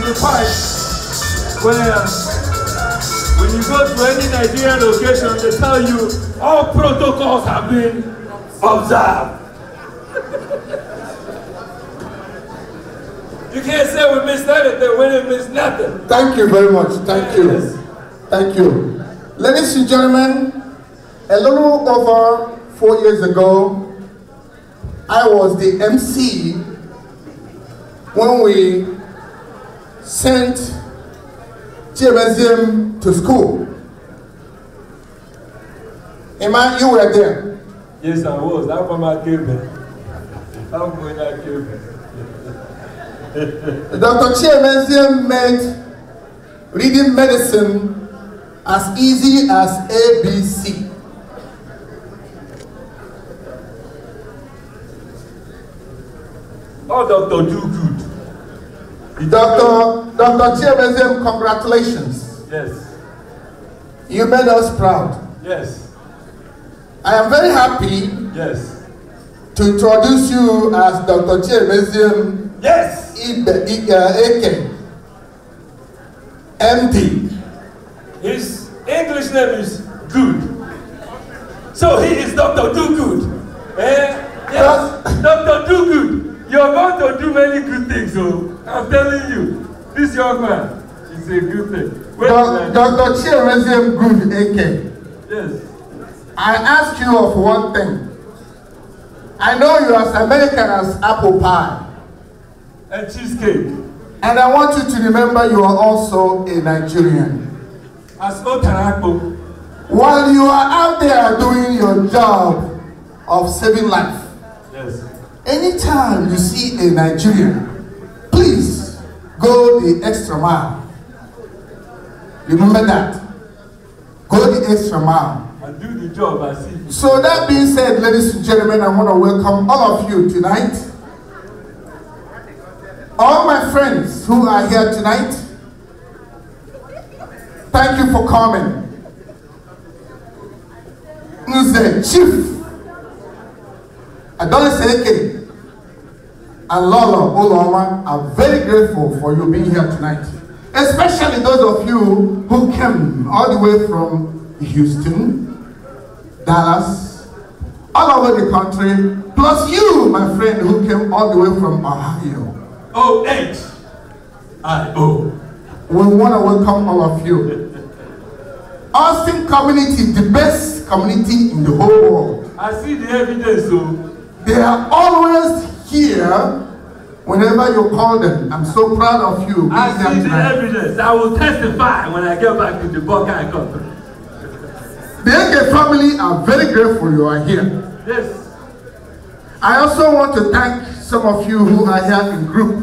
the pipe where when you go to any Nigerian location, they tell you all protocols have been observed. You can't say we missed anything when we missed nothing. Thank you very much. Thank you. Yes. Thank you. Ladies and gentlemen, a little over 4 years ago, I was the MC when we sent Chiemeziem to school. Emma, you were there. Yes, I was. I'm from Akebe. I'm going to Akebe. Dr. Chiemeziem made reading medicine as easy as ABC. Oh, Dr. Do Good. Dr. Chiemeziem, congratulations. Yes. You made us proud. Yes. I am very happy Yes. to introduce you as Dr. Chiemeziem Yes. Eke, MD. His English name is Good. So he is Dr. Do Good. Yes. Dr. Do Good. You're going to do many good things, so I'm telling you. This young man is a good thing. Dr. Chiemeziem Good Eke. Yes. I ask you of one thing. I know you are as American as apple pie. And cheesecake. And I want you to remember you are also a Nigerian. As Otarako. While you are out there doing your job of saving life, Yes. anytime you see a Nigerian, please go the extra mile. Remember that. Go the extra mile. And do the job I see. So that being said, ladies and gentlemen, I want to welcome all of you tonight. All my friends who are here tonight, thank you for coming. Nze Chief Adolis Eke and Lolo Oloma are very grateful for you being here tonight. Especially those of you who came all the way from Houston, Dallas, all over the country, plus you, my friend, who came all the way from Ohio. O-H-I-O. We want to welcome all of you. Austin community, the best community in the whole world. I see the evidence, so. They are always here whenever you call them. I'm so proud of you. I see the evidence. I will testify when I get back to the Buckeye country. The Eke family are very grateful you are here. Yes. I also want to thank some of you who are here in groups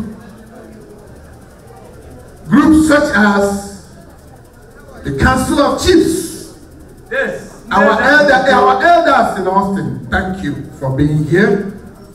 such as the Council of Chiefs. Yes. Our elders in Austin, thank you for being here.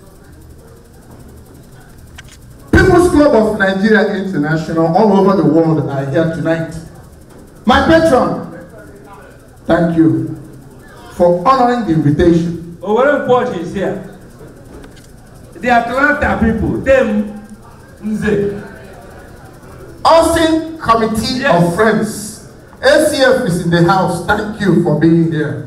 People's Club of Nigeria International all over the world are here tonight. My patron, thank you for honoring the invitation. Owere Porch is here. The Atlanta people, them Nze. Austin Committee of Friends. ACF is in the house. Thank you for being here.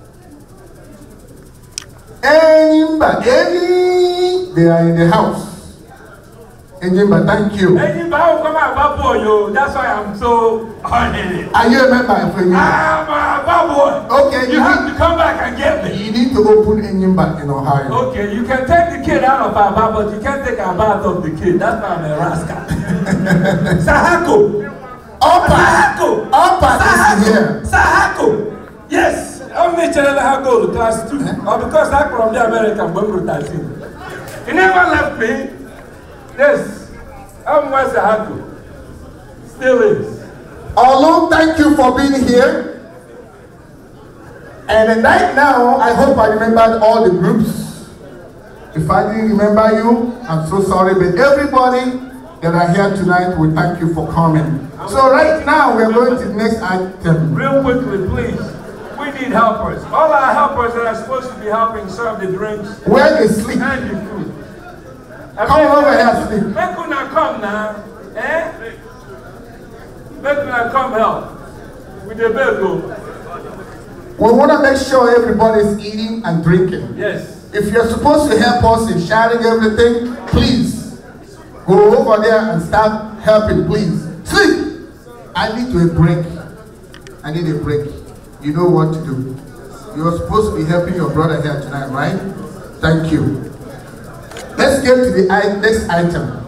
They are in the house. Enyimba, thank you. Enyimba will come out Babo, yo. That's why I'm so honored. Are you a member of Enyimba? I'm a Babo. Okay. You have to come back and get me. You need to open Enyimba in Ohio. Okay, you can take the kid out of our bath, but you can't take our bath of the kid. That's why I'm a rascal. Sahako. Sahako. Opa is here. Sahako. Yes. I'm Mitchell Hako, class 2. Or because I'm from the American Bongo Tattoo. He never left me. Yes. I'm West Sahako. Still is. Olu, thank you for being here. And right now, I hope I remembered all the groups. If I didn't remember you, I'm so sorry. But everybody that are here tonight, we thank you for coming. So right now, we're going to the next item. Real quickly, please. We need helpers. All our helpers that are supposed to be helping serve the drinks. Where they sleep. And the food. Come over here, sleep. Make una come now. Eh? make me come help with the bell. We want to make sure everybody's eating and drinking. Yes. If you're supposed to help us in sharing everything, please go over there and start helping, please. Sleep! I need a break. I need a break. You know what to do. You're supposed to be helping your brother here tonight, right? Thank you. Let's get to the next item.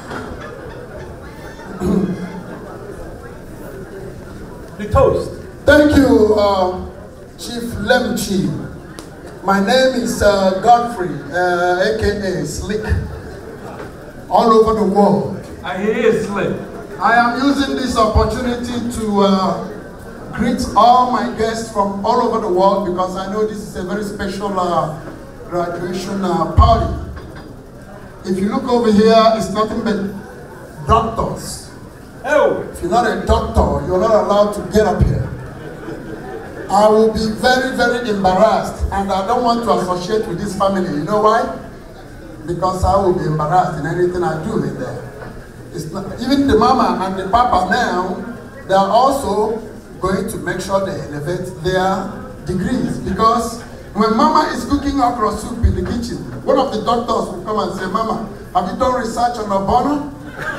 The toast. Thank you, Chief Lemchi. My name is Godfrey, aka Slick, all over the world. I hear Slick. I am using this opportunity to greet all my guests from all over the world because I know this is a very special graduation party. If you look over here, it's nothing but doctors. Oh. If you're not a doctor, you're not allowed to get up here. I will be very, very embarrassed, and I don't want to associate with this family. You know why? Because I will be embarrassed in anything I do in there. It's not, even the mama and the papa now, they are also going to make sure they elevate their degrees. Because when mama is cooking okra soup in the kitchen, one of the doctors will come and say, "Mama, have you done research on Obama?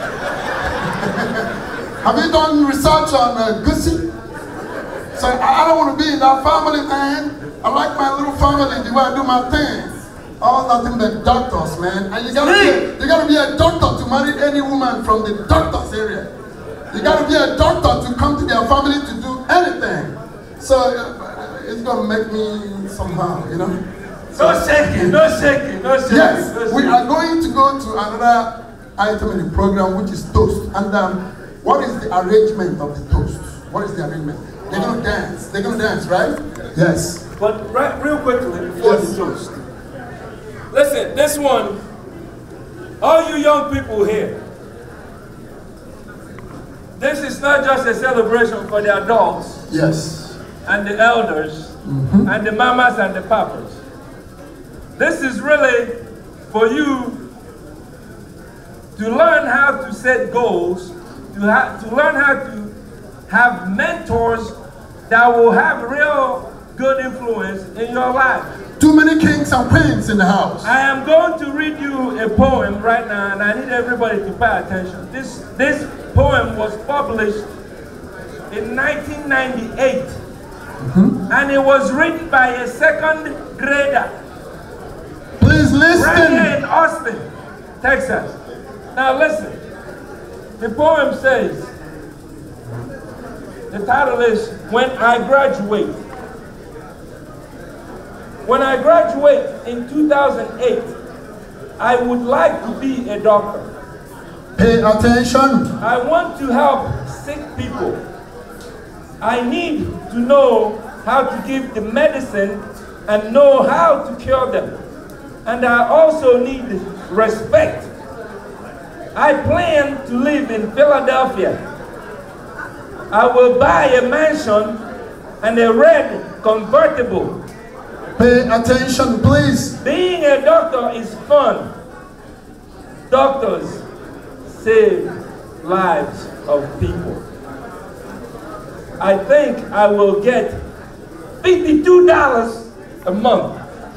Have you done research on Gussie?" So I don't want to be in that family, man. I like my little family, the way I do my thing. All nothing but doctors, man. And you gotta be a doctor to marry any woman from the doctor's area. You gotta be a doctor to come to their family to do anything. So it's gonna make me somehow, you know. No shaking, no shaking, no shaking. Yes, no shaking. we are going to go to another item in the program, which is toast. And what is the arrangement of the toast? What is the arrangement? They're gonna dance. They're gonna dance, right? Yes. But real quickly before the toast. Listen, this one, all you young people here, this is not just a celebration for the adults. Yes. And the elders, and the mamas and the papas. This is really for you to learn how to set goals, to learn how to have mentors that will have real good influence in your life. Too many kings and queens in the house. I am going to read you a poem right now, and I need everybody to pay attention. This poem was published in 1998, and it was written by a second grader. Please listen. Right here in Austin, Texas. Now listen. The poem says, the title is When I Graduate. When I graduate in 2008, I would like to be a doctor. Pay attention. I want to help sick people. I need to know how to give the medicine and know how to cure them. And I also need respect. I plan to live in Philadelphia. I will buy a mansion and a red convertible. Pay attention, please. Being a doctor is fun. Doctors save lives of people. I think I will get $52 a month.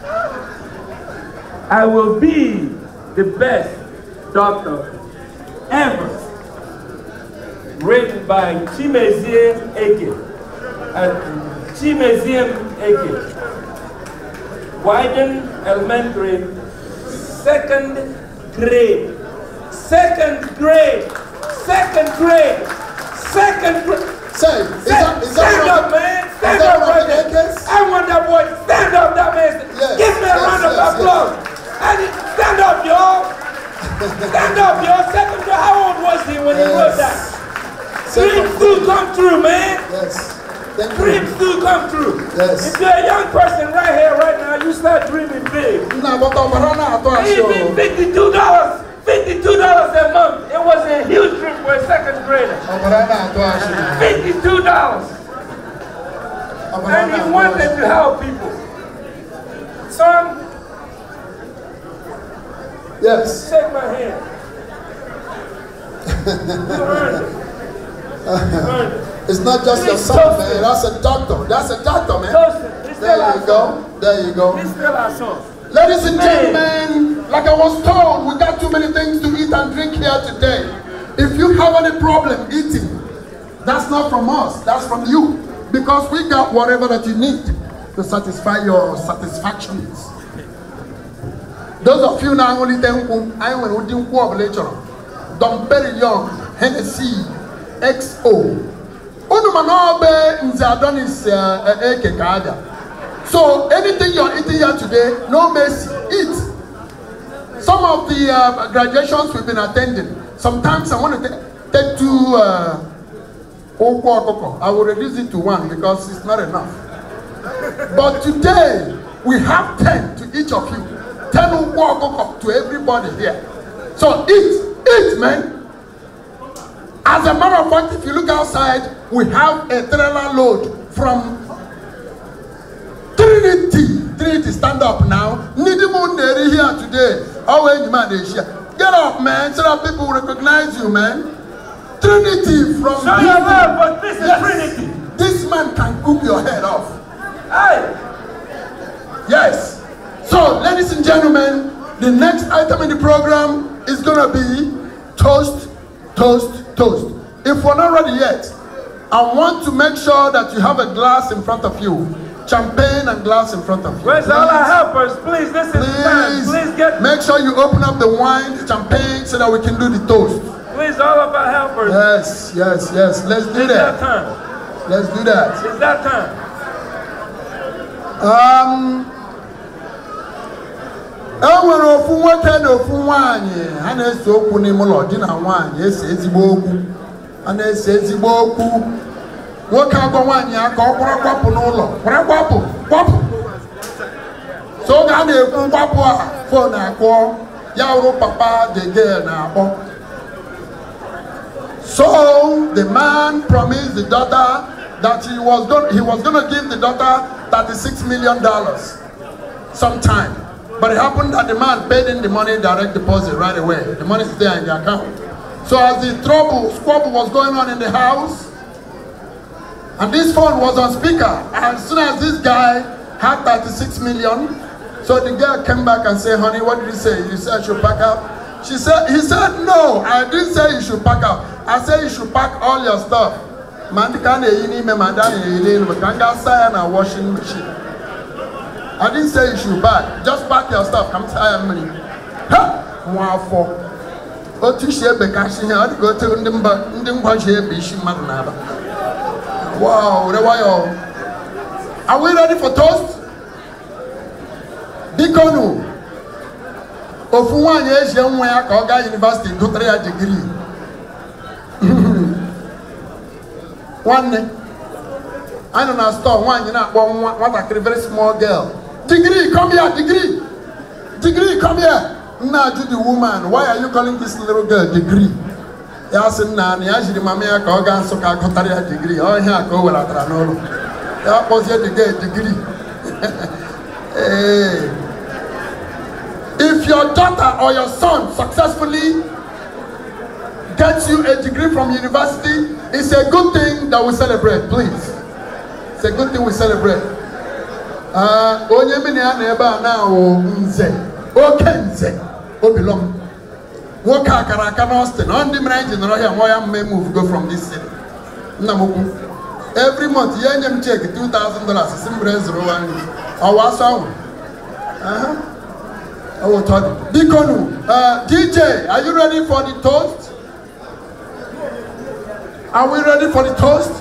I will be the best doctor ever. Written by Chimezie Eke. Chimezie Eke. Wyden Elementary, second grade. Second grade. Second grade. Second grade. Say, stand up, man. Stand up right there. I want that boy. Stand up, that man. Yes, give me a round of applause. Stand up, y'all. Stand up, y'all. Second grade. How old was he when he wrote that? Dreams do come true, man. Yes. Dreams do come true. Yes. If you're a young person right here, right now, you start dreaming big. Even $52 a month. It was a huge dream for a second grader. $52. And he wanted to help people. Son, yes. shake my hand. You earned it. It's not just your son, man. That's a doctor. That's a doctor, man. There you go. There you go. Ladies and gentlemen, like I was told, we got too many things to eat and drink here today. If you have any problem eating, that's not from us. That's from you. Because we got whatever that you need to satisfy your satisfactions. Those of you now only think I will do later. Dom Perignon, Hennessy, XO. So anything you're eating here today, no mercy, eat. Some of the graduations we've been attending, sometimes I want to take two I will reduce it to one because it's not enough. But today, we have 10 to each of you. 10 to everybody here. So eat, man. As a matter of fact, if you look outside, we have a trailer load from Trinity, stand up now. Nidimun here today. Get up, man, so that people recognize you, man. Trinity from show your love, but this is Trinity. This man can cook your head off. Hey. Yes. So, ladies and gentlemen, the next item in the program is gonna be toast, toast, toast. If we're not ready yet, I want to make sure that you have a glass in front of you. Champagne and glass in front of you. Where's all our helpers? Please, this is time. Please get. Make sure you open up the wine, the champagne, so that we can do the toast. Please, all of our helpers. Yes, yes, yes. Let's do that. It's that time. Let's do that. It's that time. Enwere ofu nwoke na ofu nwaanyị ha na-ese okwu n'ime ụlọ di na nwaanyị ese ezigbo okwu. Ha na-ese ezigbo okwu. Nwoke agwa nwaanyị aka ọ kwara kwapụ n'ụlọ. Kwara kwapụ. So ga na-ekwu kwapụ a phone akpọ ya wụrụ papa the girl na-akpọ. So the man promised the daughter that he was going to give the daughter $36 million sometime. But it happened that the man paid in the money direct deposit right away. The money is there in the account. So as the squabble was going on in the house, and this phone was on speaker, as soon as this guy had 36 million, so the girl came back and said, honey, what did you say? You said I should pack up? He said, no, I didn't say you should pack up. I said you should pack all your stuff. Man, washing machine. I didn't say you should pack. Just pack your stuff. Come to I am money. Wow, are we ready for toast? Bikonu. Ofuwan yes young way Oga University go 3 degree. One I don't know store one you know one a very small girl. Degree, come here, degree, come here. Now to the woman, why are you calling this little girl degree? Yes, Nani, I should mamma Kogan so I got degree. Oh, here go where I know. That was the girl degree. Hey. If your daughter or your son successfully gets you a degree from university, it's a good thing that we celebrate, please. It's a good thing we celebrate. Onye mini aneba na o nze, o kenze, o belong. Work akara aka Austin. On the marriage general here, why may move go from this city. Every month, you can check $2,000. Simple 01. Our sound. Our thought. Bikonu, DJ, are you ready for the toast? Are we ready for the toast?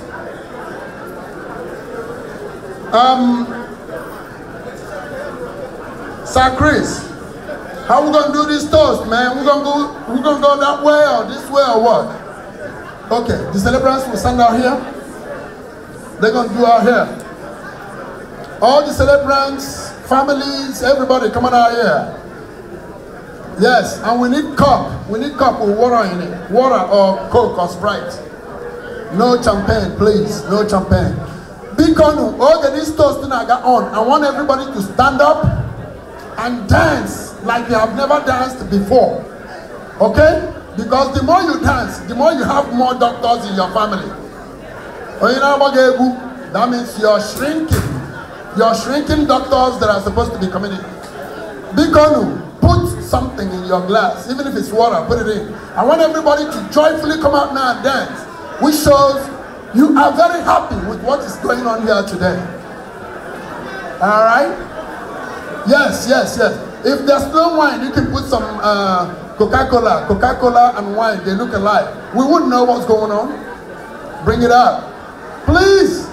Sir Chris, how we gonna do this toast, man? We're gonna go that way or this way or what? Okay, the celebrants will stand out here. They're gonna do out here. All the celebrants, families, everybody come on out here. Yes, and we need cup. We need cup with water in it. Water or Coke or Sprite. No champagne, please. No champagne. Bikonu, okay, this toast I got on. I want everybody to stand up and dance like you have never danced before. Okay? Because the more you dance, the more you have more doctors in your family. That means you're shrinking. You're shrinking doctors that are supposed to be coming in. Bikonu, put something in your glass, even if it's water, put it in. I want everybody to joyfully come out now and dance, which shows you are very happy with what is going on here today. All right? Yes. If there's no wine, you can put some Coca-Cola. Coca-Cola and wine, they look alike. We wouldn't know what's going on. Bring it up. Please.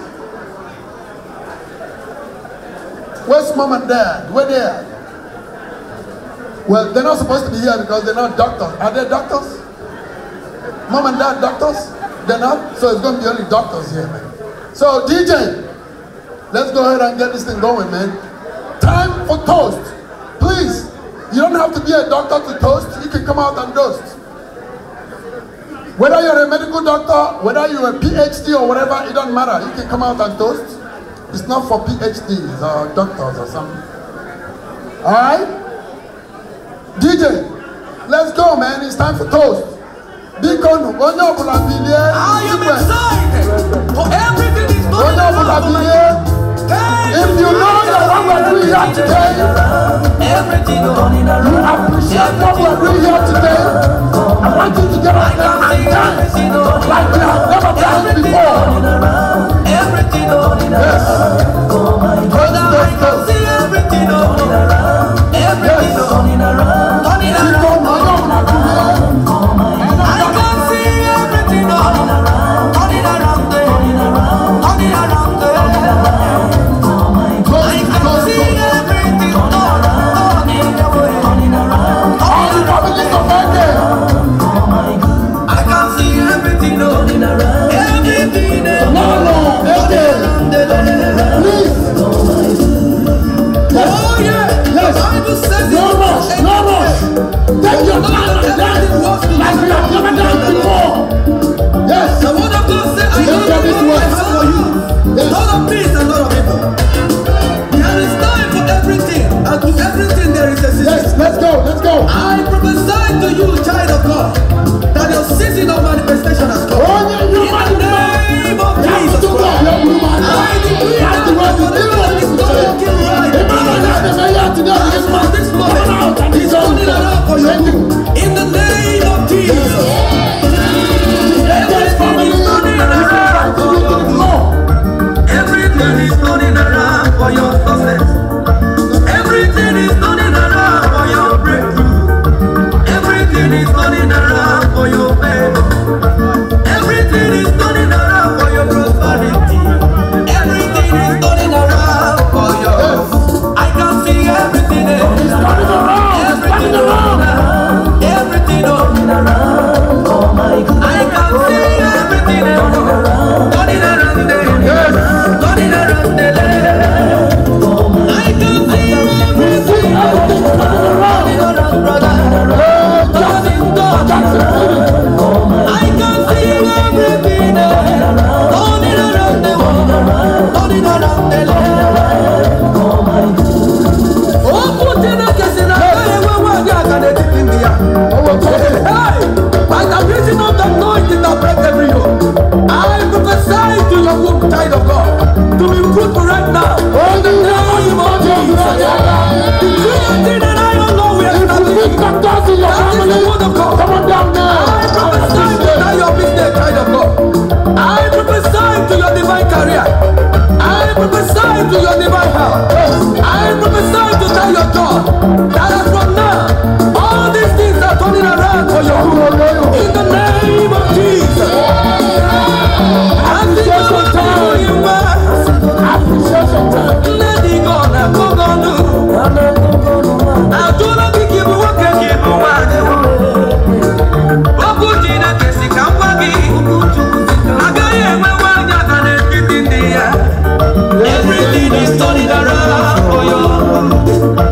Where's mom and dad? Where they at? Well, they're not supposed to be here because they're not doctors. Are they doctors? Mom and dad doctors? They're not? So it's going to be only doctors here, man. So DJ, let's go ahead and get this thing going, man. Time for toast. Please, you don't have to be a doctor to toast. You can come out and toast. Whether you're a medical doctor, whether you're a PhD or whatever, it doesn't matter. You can come out and toast. It's not for PhDs or doctors or something. All right? DJ, let's go, man. It's time for toast. I am excited for everything is going on. If you know that what we're doing here today, you appreciate what we're doing here today, I want you to get up there and dance like you have never danced before. Yes. Take your time and dance like we have never done before. Yes. The word of God says, I know the Lord I have for you. Yes. Lord of peace and Lord of evil. There is time for everything, and to everything there is a season. Yes, let's go. I prophesy to you, child of God, that your season of manifestation has come. In the name of Jesus Christ. I decree that whatever is not working right, this morning, He's turning around for you. In the name of Jesus. Everything is turning around for your good. Everything is turning around for your success. Everything is turning around for your breakthrough. Everything is turning around for your favor. Everything is turning around for your prosperity. Everything is turning around for your. I can see everything. It's turning around. Everything turning around. Oh my God. I can see everything turning around. Turning around there. Yes. Turning around there. I can see everything turning around. Brother. Turning around. I can see everything turning around the world. Turning around the oh my God. Oh, put in a case in a hey, by the reason of the anointing that breaks every yoke, I prophesy to your womb, child of God, to be fruitful right now. In the name of Jesus. Decree a thing that I don't know where it's happening. That is the word of God. Come on down now. I prophesy to your business, child of God. I prophesy to your divine career. I prophesy to your divine health. I prophesy to tell your God that as from now, all these things are turning around for you. In the name of Jesus. Appreciation time. Let it go now. Go on. I do not be given what can give you one. Bobujina kesi kampagi. Agaye mwana kana kitindia. Everything is turning around for you.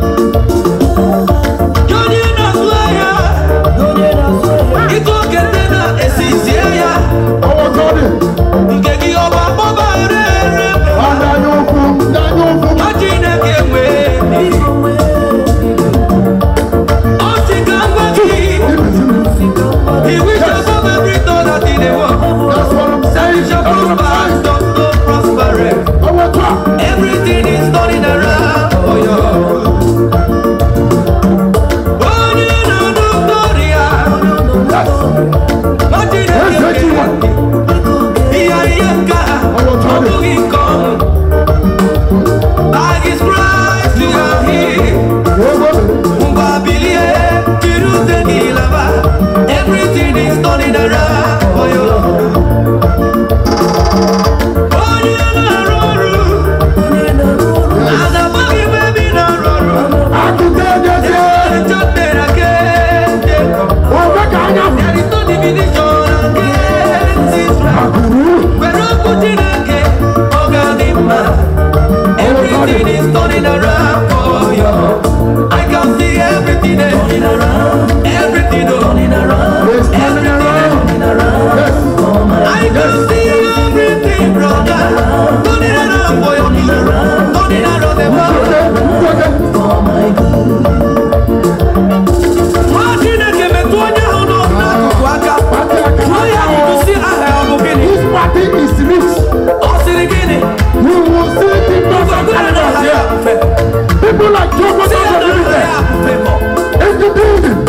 turning around. Everything turning around. It's turning around. Yes. I can see everything, brother. Turning around for your good. Turning around the world for my good. Martina came to Tonya, This party is rich. You will see people here. People like Jomo It's the building.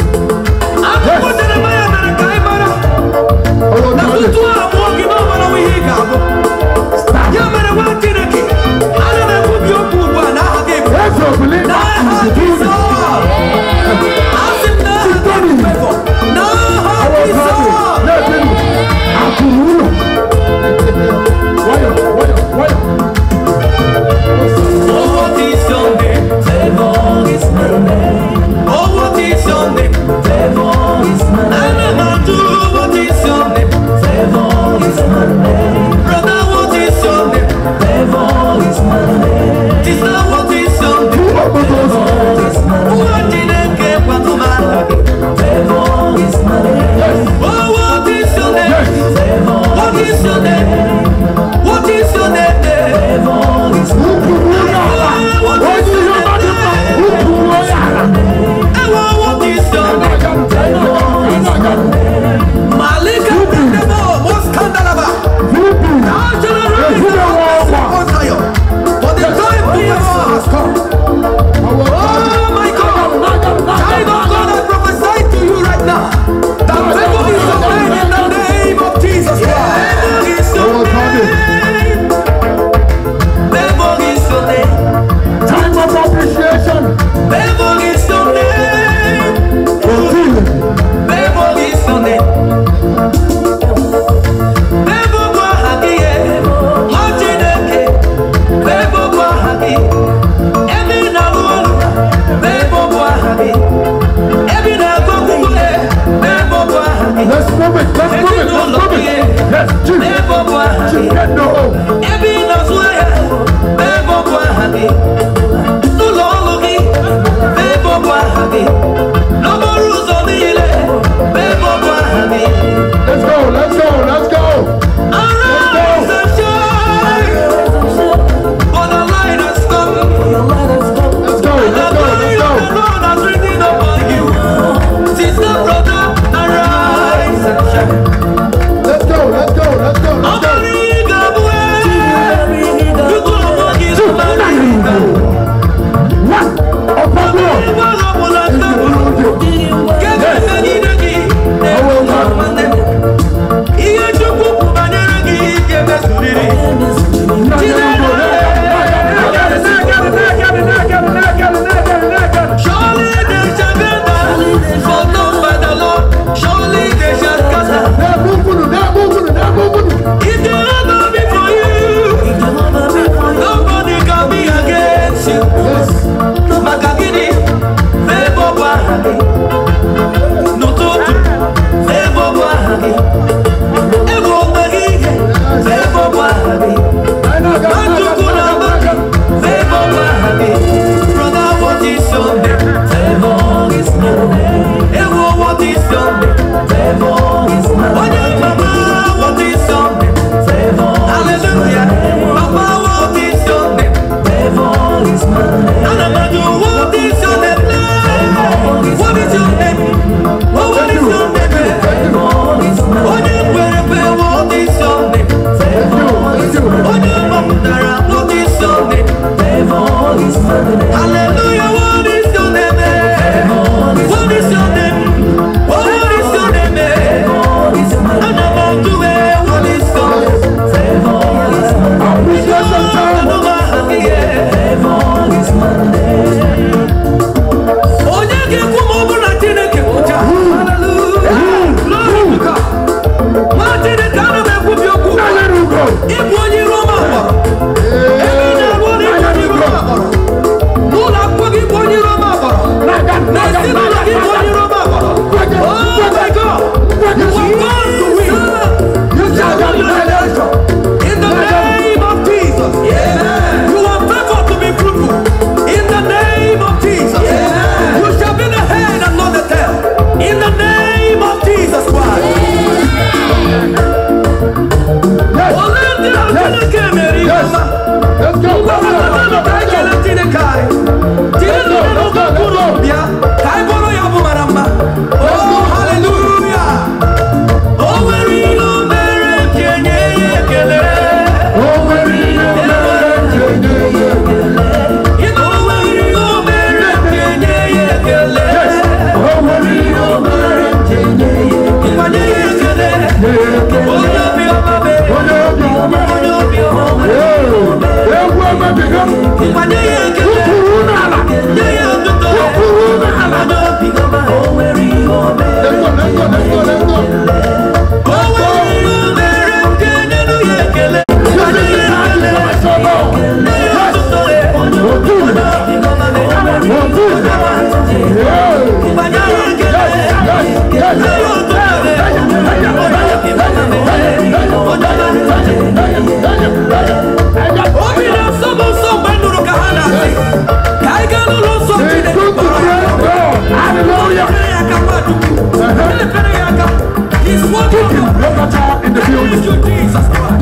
He's walking in the building. Jesus Christ.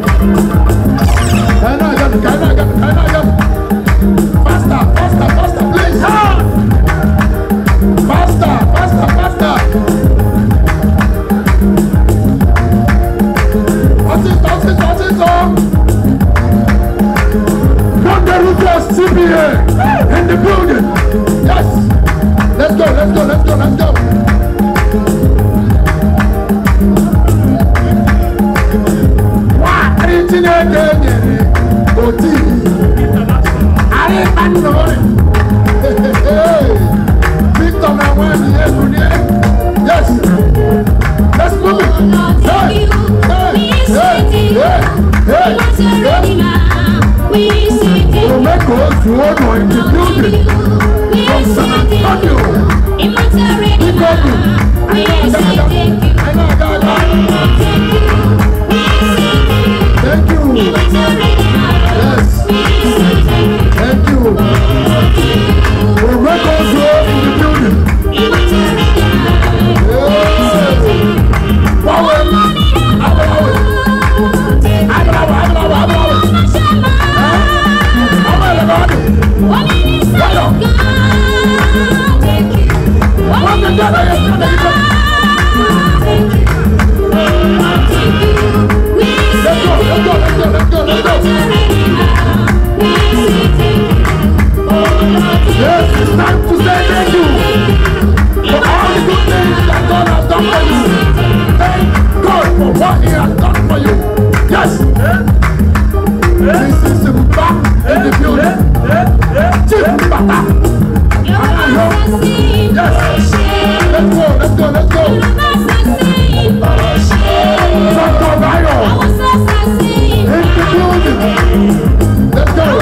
Faster, please. Faster. What's it on? Wonderful CPA in the building. Yes. Let's go. Yes. Let's move it. Yes, it's time to say thank you for all the good things that God has done for you. Thank God for what He has done for you. Yes. This is Mba in the building. Chief Mbata. Yes. Let's go. Santo Bayo in the building. Let's go.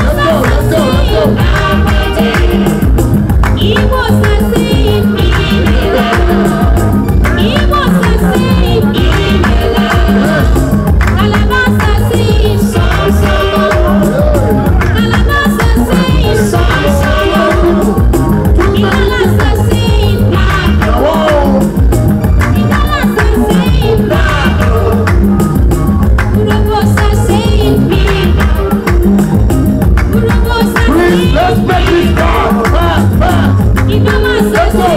Let's make this fast. Let's go.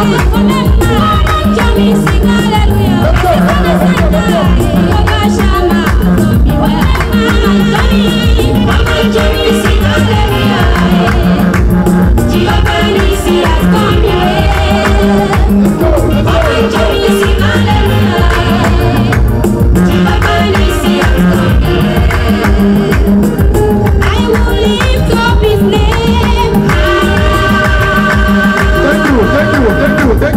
Thank you.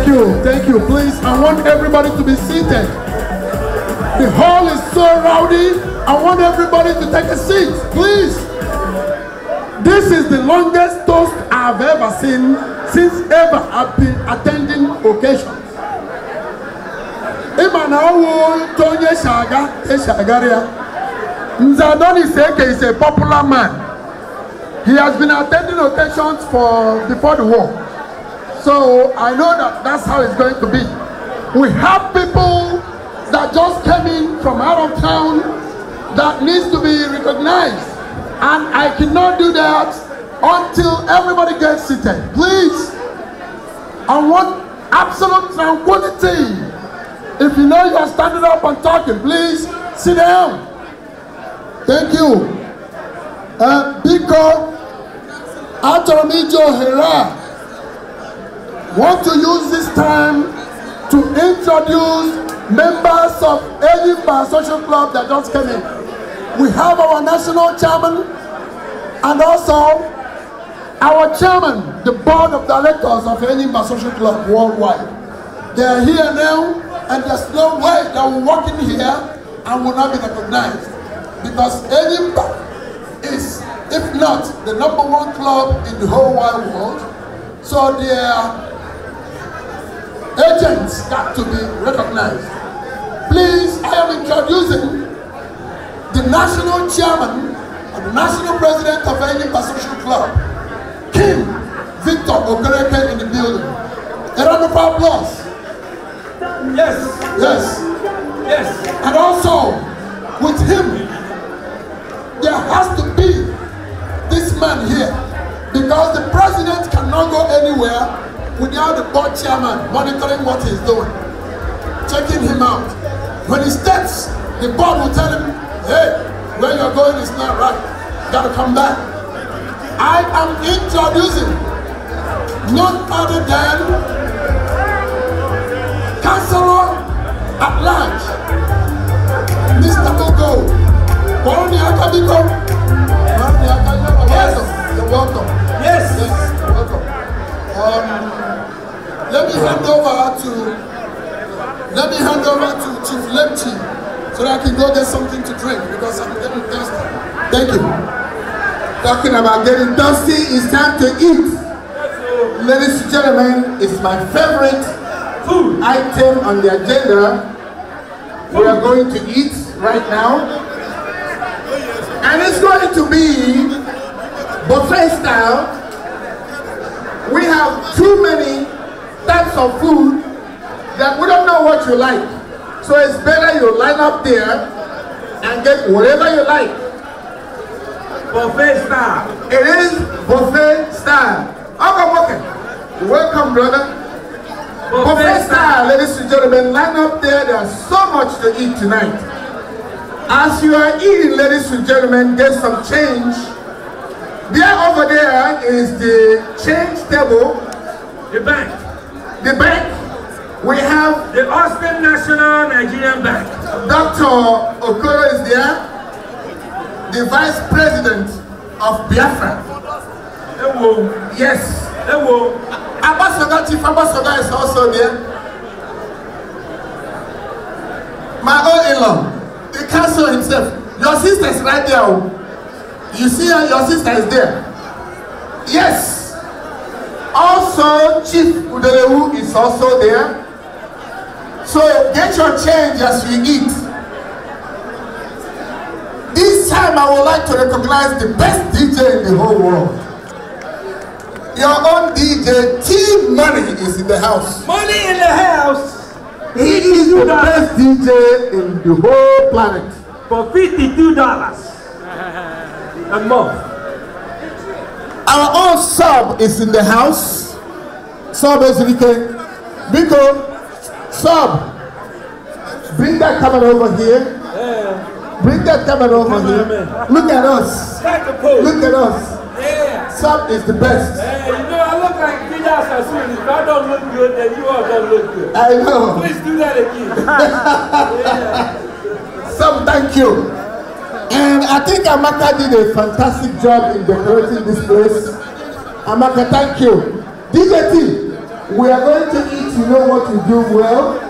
you, thank you. Please, I want everybody to be seated. The hall is so rowdy. I want everybody to take a seat, please. This is the longest toast I've ever seen since ever I've been attending occasions. Nzadoni Seke is a popular man. He has been attending occasions before the war. So I know that that's how it's going to be. We have people that just came in from out of town that needs to be recognized. And I cannot do that until everybody gets seated. Please, I want absolute tranquility. If you know you are standing up and talking, please sit down. Thank you. Biko Atomijo Hera want to use this time to introduce members of Enyimba Social Club that just came in. We have our national chairman and also our chairman, the board of directors of Enyimba Social Club worldwide. They are here now, and there's no way they will walk in here and will not be recognized. Because Enyimba is, if not the #1 club in the whole wide world, so their agents got to be recognized. Please, I am introducing the national chairman and the national president of Enyimba Social Club, King Victor Okereke, in the building. A round of applause. Yes. Yes. Yes. And also, with him, there has to be this man here, because the president cannot go anywhere without the board chairman monitoring what he's doing, checking him out. When he steps, the board will tell him, hey, where you're going is not right. You gotta come back. I am introducing none other than Councilor at large, Mr. Ugo. Yes. You're welcome. Yes. Yes, you're welcome. Let me hand over to Chief Lepchi so that I can go get something to drink because I'm getting thirsty. Thank you. Talking about getting thirsty, it's time to eat. Ladies and gentlemen, it's my favorite food item on the agenda. We are going to eat right now. And it's going to be buffet style. We have too many types of food that we don't know what you like. So it's better you line up there and get whatever you like. Buffet style. It is buffet style. Okay. Welcome, brother. Buffet style, ladies and gentlemen. Line up there. There's so much to eat tonight. As you are eating, ladies and gentlemen, get some change. There over there is the change table. The bank. The bank. We have the Austin National Nigerian Bank. Dr. Okoro is there. The Vice President of Biafra. Hello. Yes. Hello. Ambassador, Chief Ambassador is also there. My own in-law, the council himself. Your sister is right there. You see her, your sister is there. Yes. Also, Chief Udelewu is also there. So get your change as we eat. This time I would like to recognize the best DJ in the whole world. Your own DJ, Team Money, is in the house. Money in the house. He is the best DJ in the whole planet. For $52 a month. Our own Sub is in the house. Sub is Biko, Sub, bring that camera over here. Yeah. Bring that camera over here. Look at us. Look at us. Yeah. Sub is the best. Yeah, you know, I look like Vidas Asuni. If I don't look good, then you all don't look good. I know. Please do that again. Yeah. Sub, thank you. And I think Amaka did a fantastic job in decorating this place. Amaka, thank you. DJ T, We are going to eat, you know what to do well.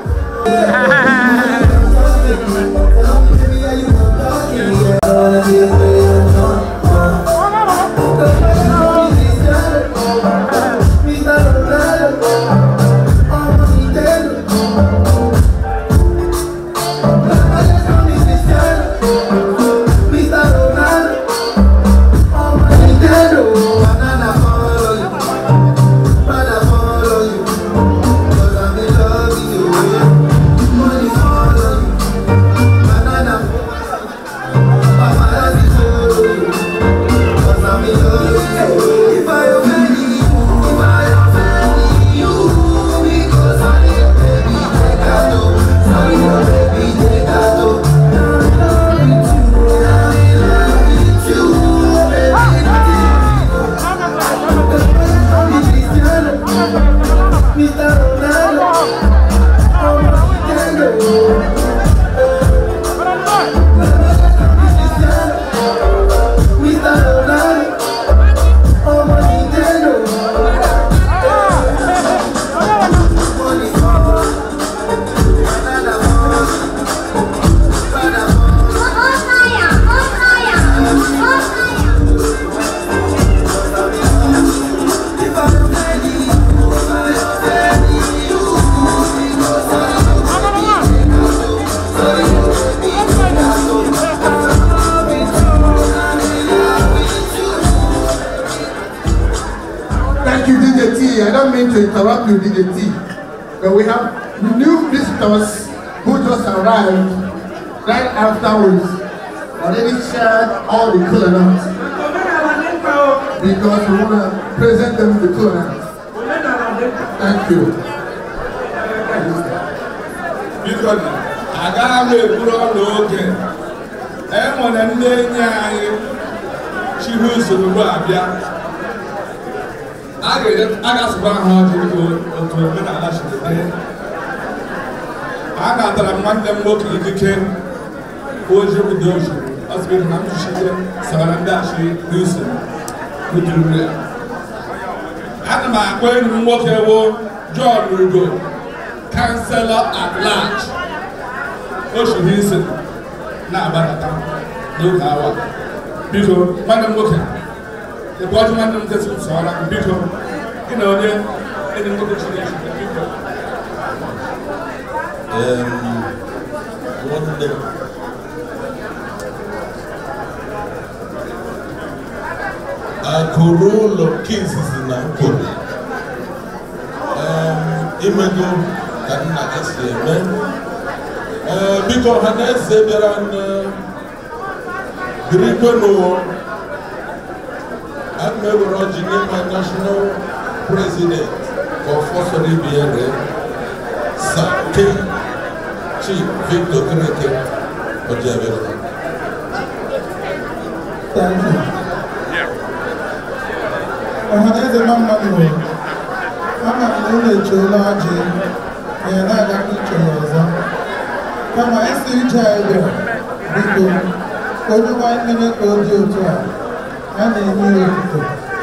I don't mean to interrupt you, DJ T, but we have new visitors who just arrived right afterwards. Already shared all the cool nuts because we want to present them the cool nuts. Thank you. Because I got a little bit and when I'm there, she was in the Rabia. I got some hard to go to a minute. I got that I want them working in the camp. Who is your dojo? As we come to see Sarandashi, Wilson, who do it. And my going walk over John will go. Councillor at large. Ocean Wilson. Now about that. Look how. Because Madam Walker. The bottom one of them is all like a bit of, you know, they're in the situation. What the Corol of Kings is in Angola. Imago Kadina SCM. Because Hannes Zeberan Grikono. I'm my national president for Fossori BRA, Sir King Chief Victor Kreke Ojavera. Thank you. There's a man money. I'm not going to large and I got to come I see child because go to 1 minute or 2 and they knew it.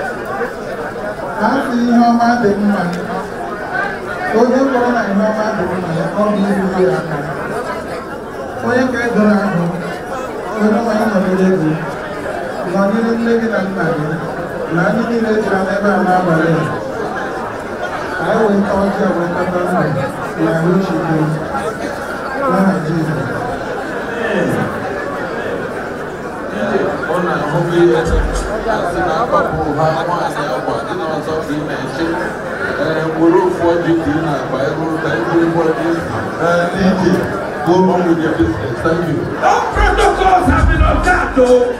I see how my big man. Go to one and how my big man. All these people are coming. When you get around, you know I know what they do. One is living at night. None of the rest are never allowed. I will talk to you with a person. I wish you do. Lord Jesus. Thank you. All protocols have been observed, though.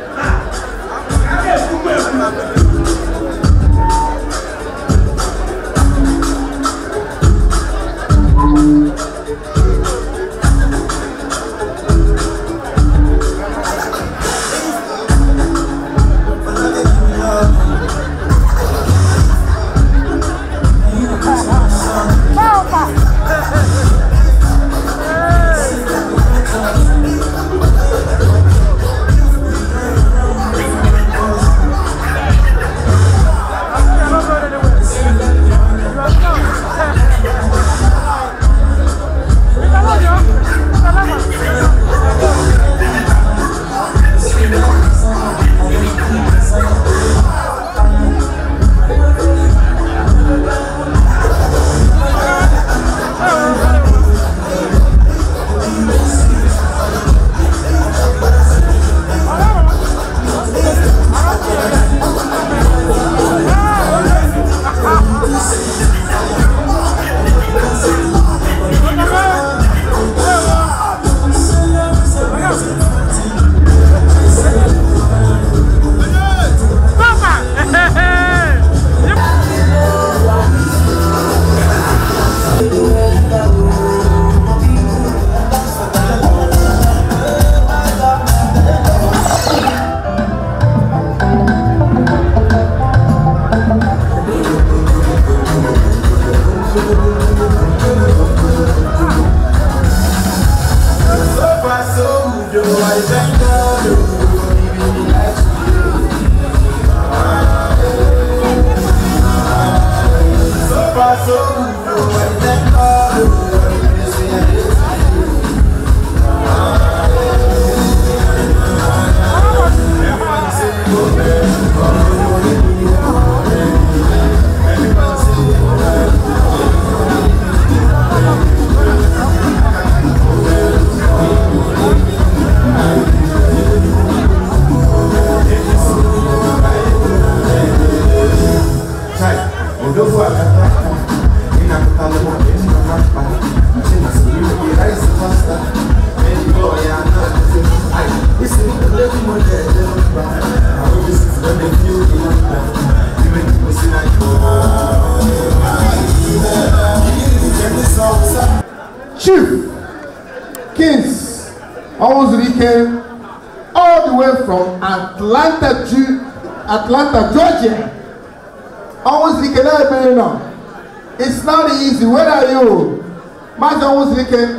Chief Kings Owuzurike, all the way from Atlanta, Georgia. Owuzurike, let me know. It's not easy. Where are you? Master Owuzurike.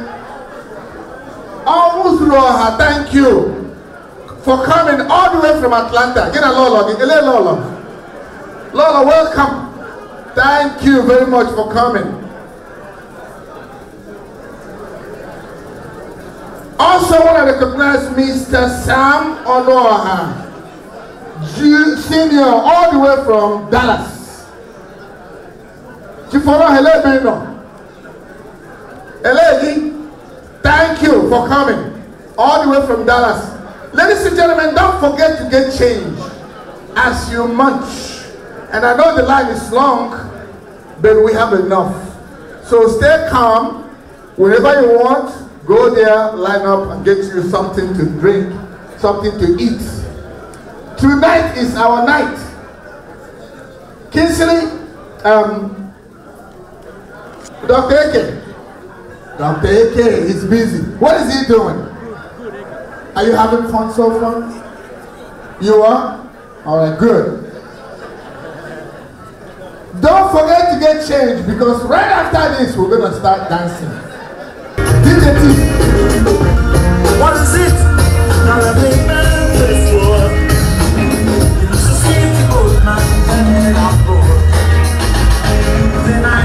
Owuzurike, thank you for coming all the way from Atlanta. Get a Lola. Lola, welcome. Thank you very much for coming. Also want to recognize Mr. Sam Onoha, Senior, all the way from Dallas. Thank you for coming all the way from Dallas. Ladies and gentlemen, don't forget to get change as you munch. And I know the line is long, but we have enough. So stay calm. Whenever you want, go there, line up, and get you something to drink, something to eat. Tonight is our night. Kingsley, Dr. Eke. Dr. Eke is busy. What is he doing? Are you having fun so far? You are? All right, good. Don't forget to get changed, because right after this, we're going to start dancing. DJ T. What is it? Now I think this war. You used to see the old man and I'm bored. Then I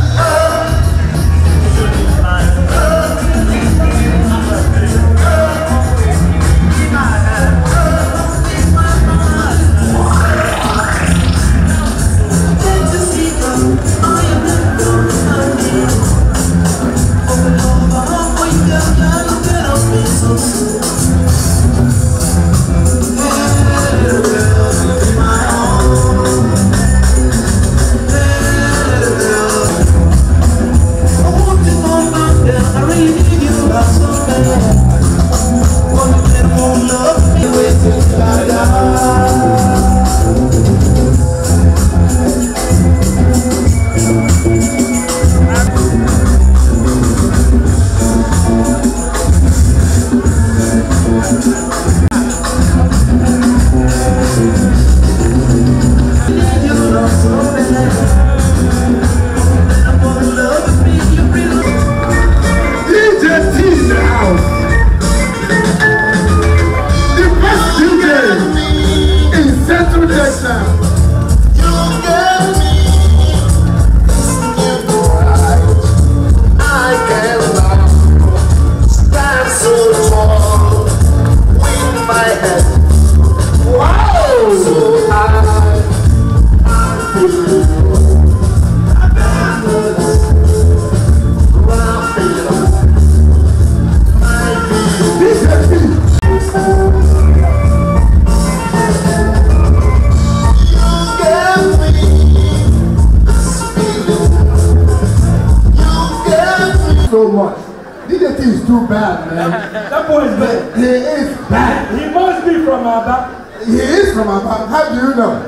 so much. DJ T is too bad, man. That boy is bad. He is bad. He must be from Aba. He is from Aba. How do you know?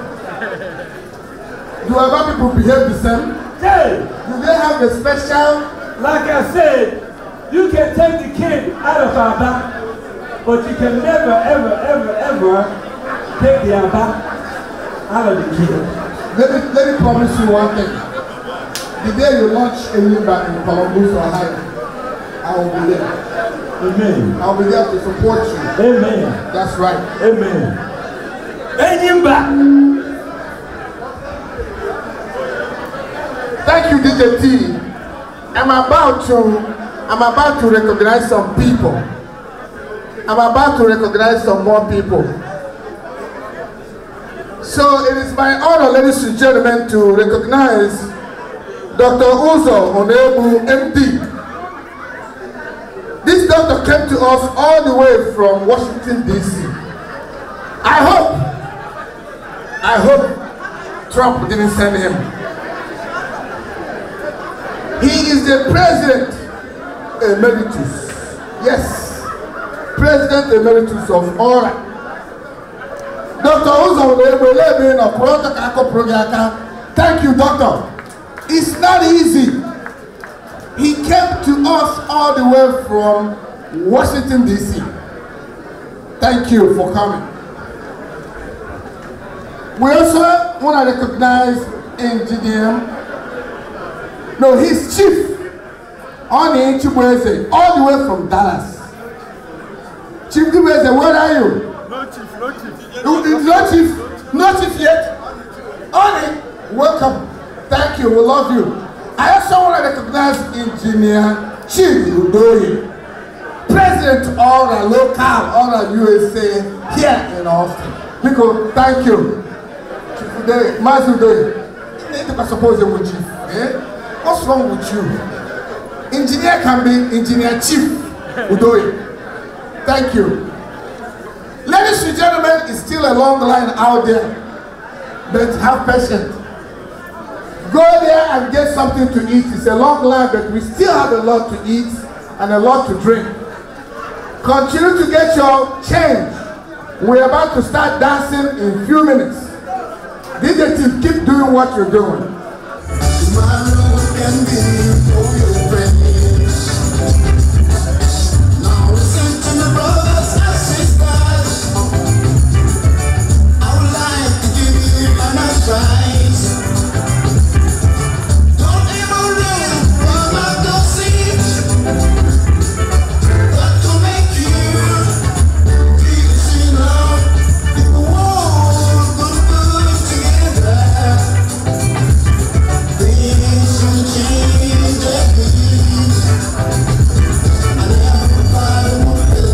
Do Aba people behave the same? Hey! Do they have a special? Like I said, you can take the kid out of Aba, but you can never, ever take the Aba out of the kid. Let me promise you one thing. The day you launch a Limba in Columbus, Ohio, I will be there. Amen. I will be there to support you. Amen. That's right. Amen. Limba. Thank you, DJ T. I'm about to recognize some people. I'm about to recognize some more people. So it is my honor, ladies and gentlemen, to recognize Dr. Uzo Onebu, MD. This doctor came to us all the way from Washington, D.C. I hope Trump didn't send him. He is the President Emeritus. Yes, President Emeritus of ORA. Dr. Uzo Onebu, thank you, doctor. It's not easy He came to us all the way from Washington, D.C. Thank you for coming. We also want to recognize Engineer, no, his chief, Oni Chibweze, all the way from Dallas. Chief Chibweze, where are you? No chief, no chief. No chief, no chief yet. Oni, welcome. Thank you, we love you. I also want to recognize Engineer Chief Udoye, President of the local, all the USA here in Austin. Because, thank you. Chief Udoye, Master Udoye, I suppose you would chief. Eh? What's wrong with you? Engineer can be Engineer Chief Udoye. Thank you. Ladies and gentlemen, it's still a long line out there, but have patience. Go there and get something to eat. It's a long line, but we still have a lot to eat and a lot to drink. Continue to get your change. We're about to start dancing in a few minutes. DJ team, keep doing what you're doing. Now listen to my brothers and sisters. I would like to give you an advice. Don't ever run from a gossip that will make you peace in love. If the world could put together, things will change again. And everybody will feel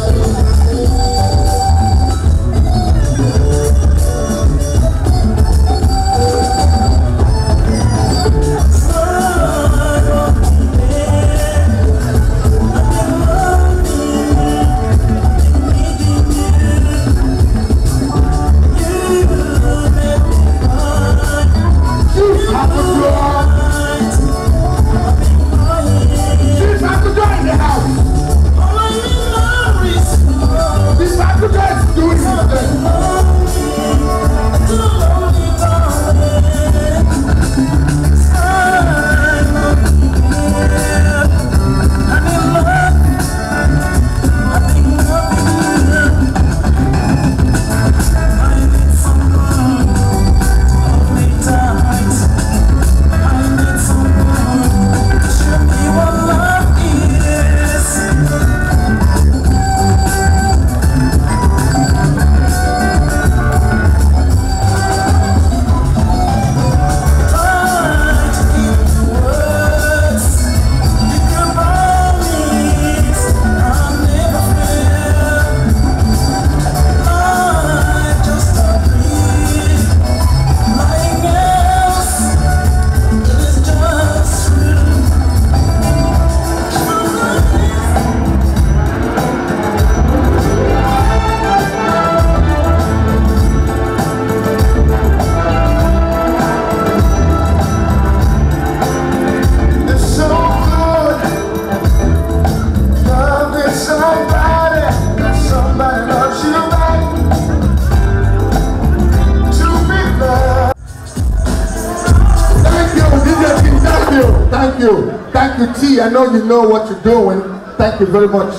Thank you, T. I know you know what you're doing. Thank you very much.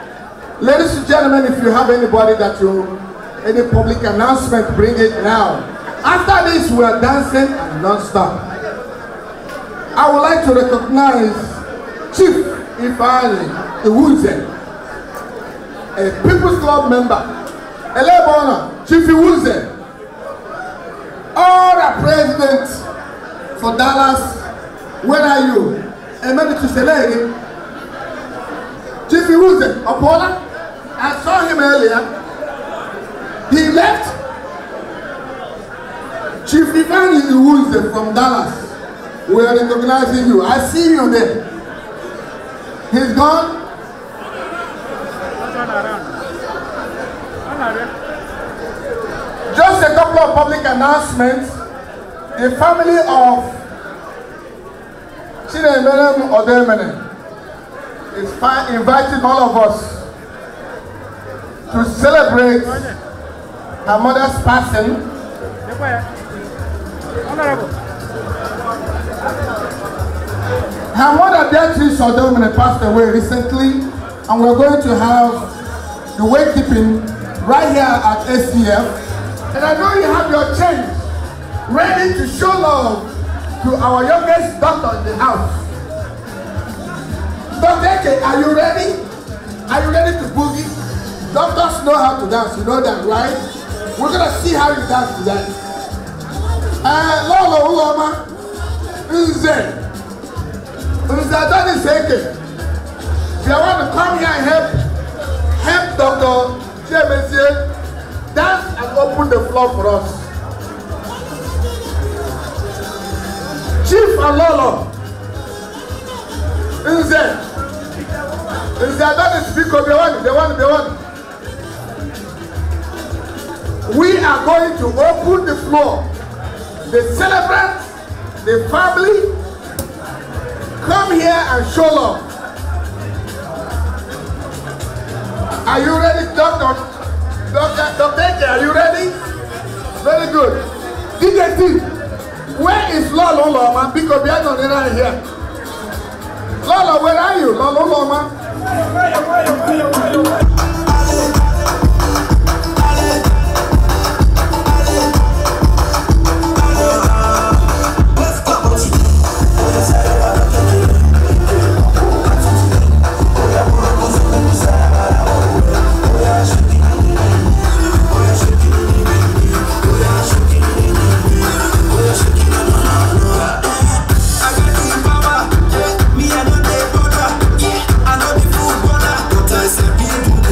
Ladies and gentlemen, if you have anybody that any public announcement, bring it now. After this, we are dancing and non-stop. I would like to recognize Chief Ifeanyi Iwuze, a People's Club member. Elebona, Chief Iwuze, all the presidents for Dallas. Where are you? Emeritus Selegi. Chief Iwuze, Opola. I saw him earlier. He left. Chief Ifeanyi Iwuze from Dallas. We are recognizing you. I see you there. He's gone. Just a couple of public announcements. The family of Chinemelem Odemene is inviting all of us to celebrate her mother's passing. Her mother, Beatrice Odomine, passed away recently, and we're going to have the wakekeeping right here at ACF. And I know you have your change ready to show love to our youngest daughter in the house. Dr. Eke, are you ready? Are you ready to boogie? Doctors know how to dance, you know that, right? We're gonna see how you dance today. Lolo Uloma, Nze Adoni Seke. If you want to come here and help Dr. Jemesie dance and open the floor for us. Chief and Lolo, Nze Adoni speak of the one. We are going to open the floor. The celebrants, the family, come here and show love. Are you ready, Dr. Eke, are you ready? Very good. DJ T, where is Lolo Loma? Because we are not right here. Lolo, where are you? Lolo Loma? Me, I know the brother. I know the food brother. But I say people.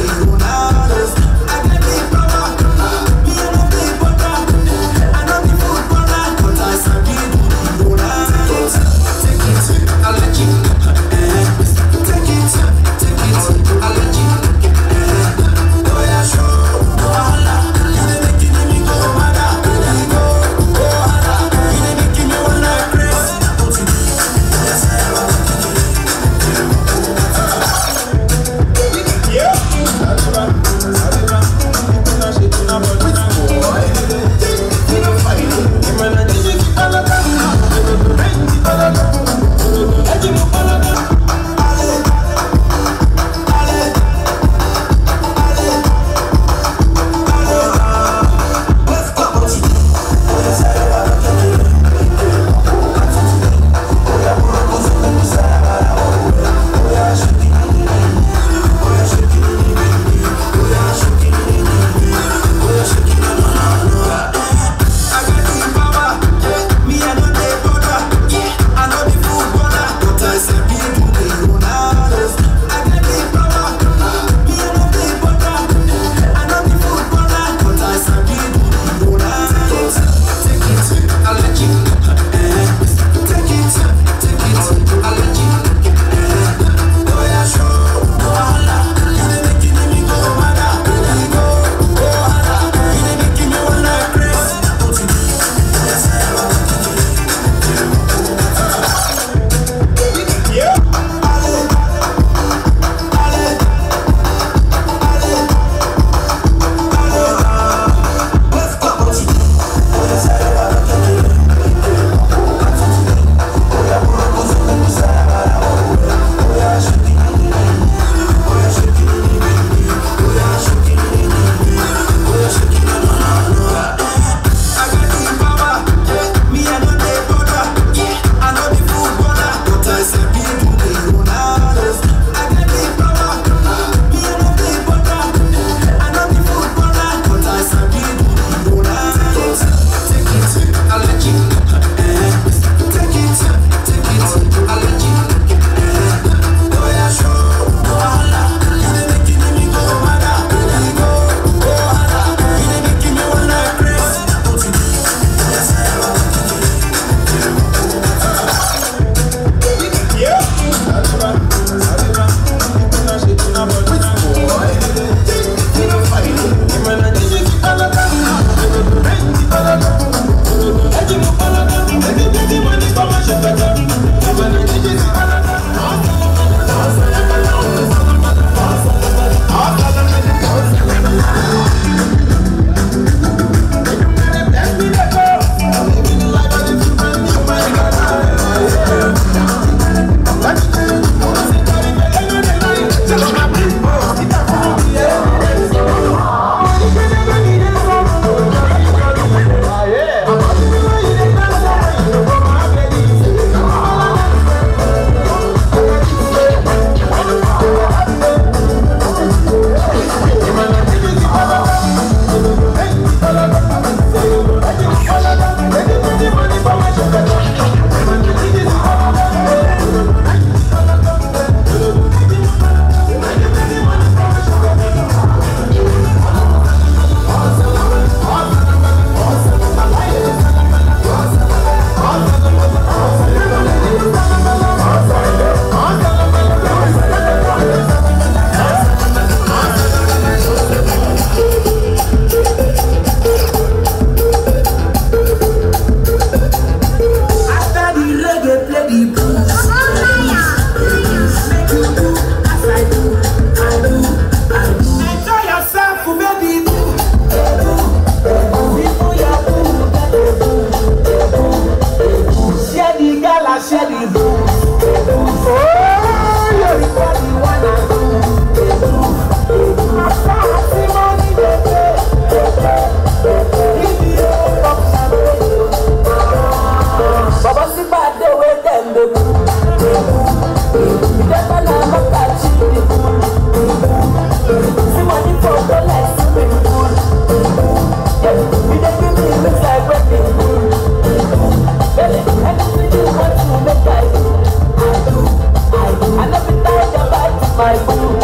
my food.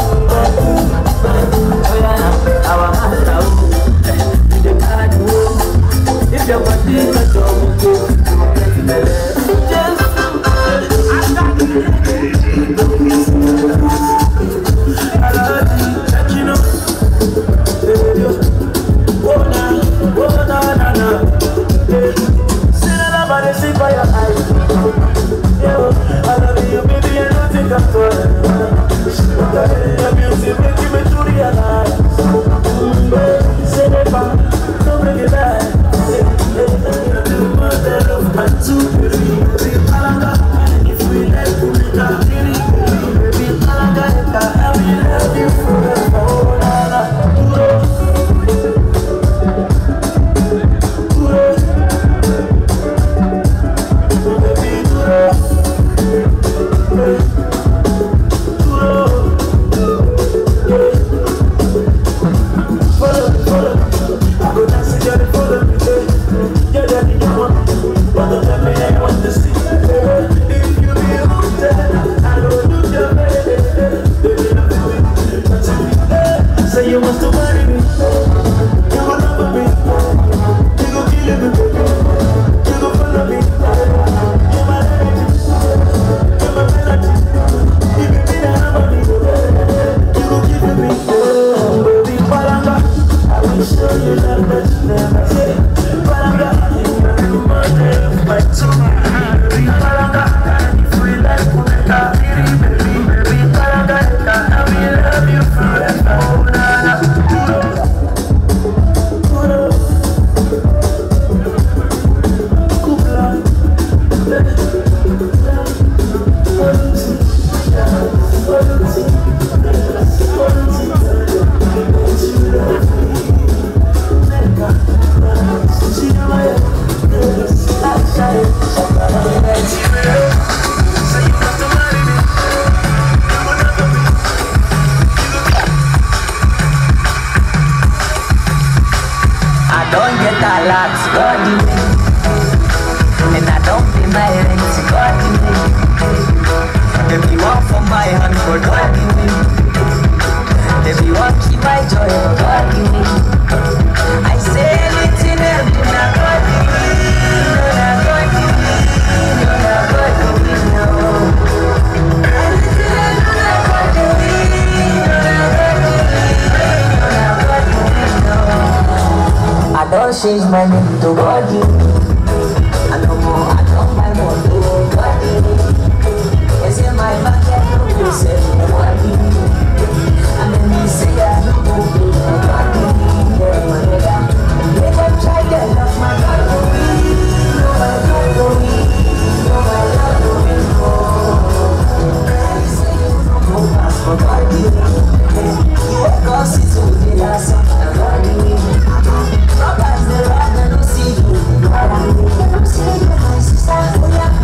Oh yeah, our master. The card room. If your body is a dog, change my name to body. I no more, I don't buy more to body. It's in my back, I know you say body. And then you say I don't go to body. Never try to love my body. No, my body. No, my body. I say you don't go past my body. Yeah, cause it's all the last of my body. Sometimes the rock I don't see you. I don't see you, my sister. Oh yeah,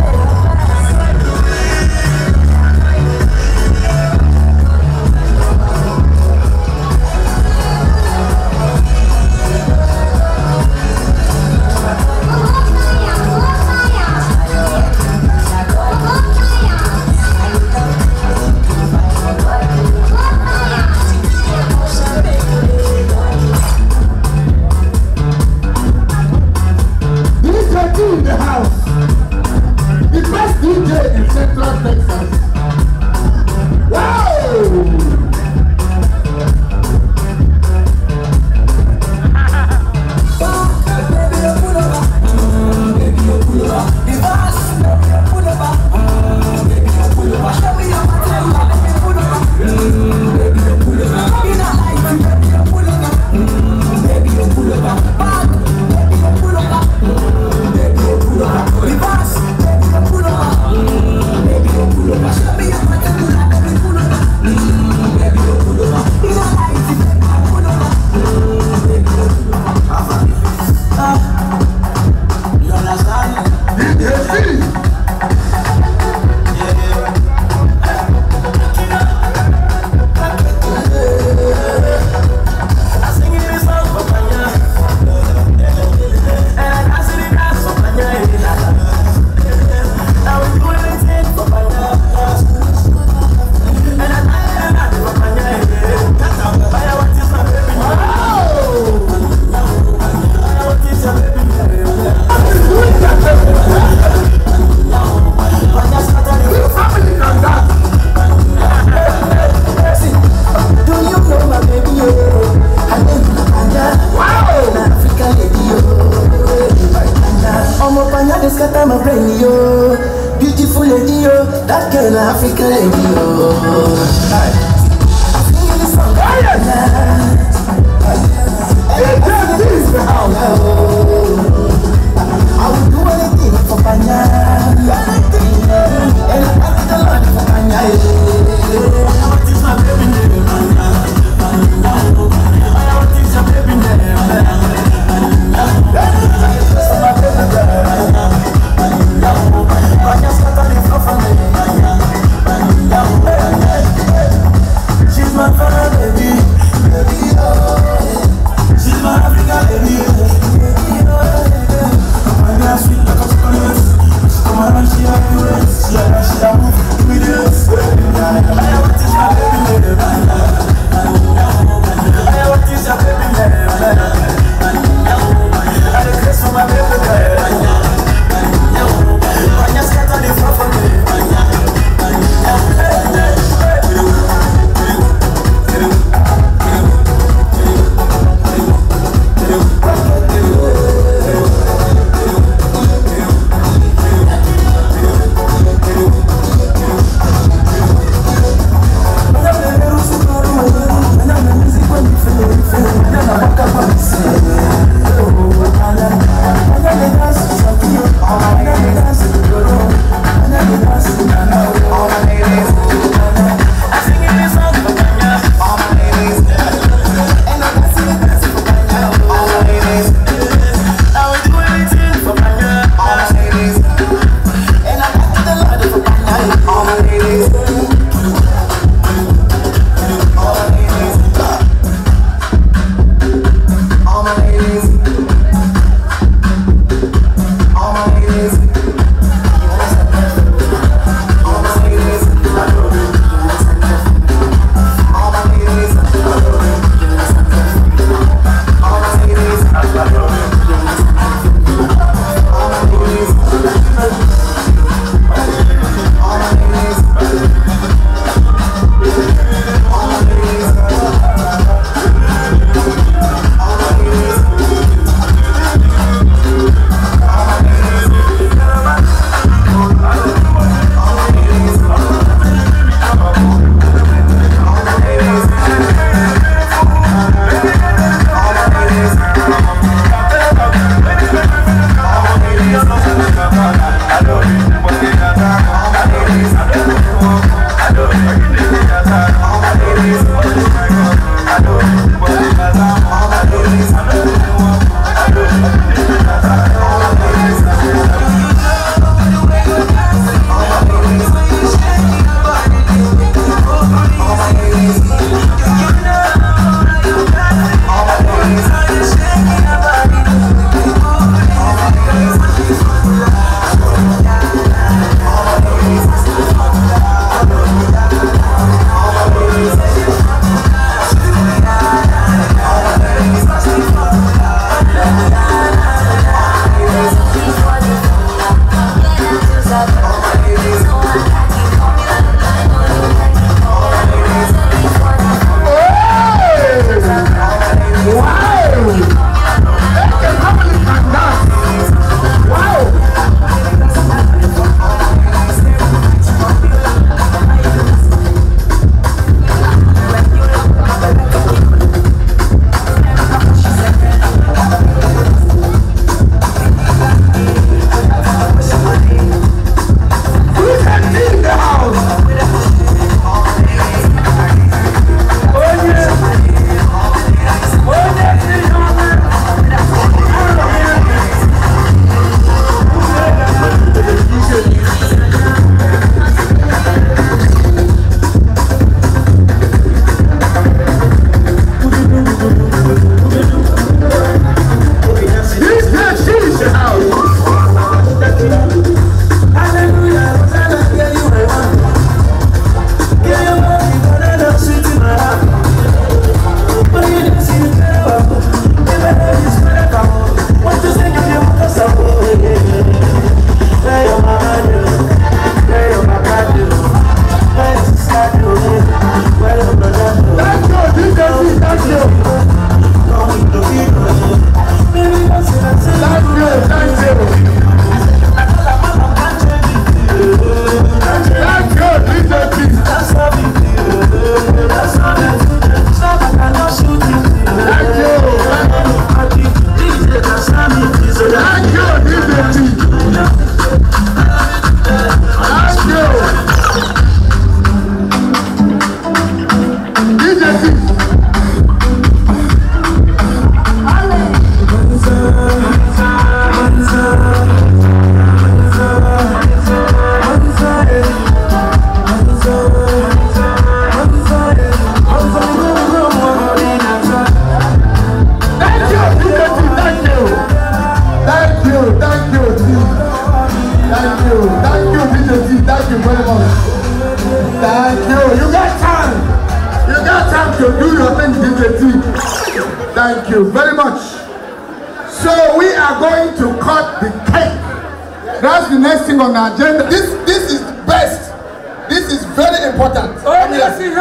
do your thing, DJ T. Thank you very much. So we are going to cut the cake. That's the next thing on the agenda. This is best. This is very important. Calling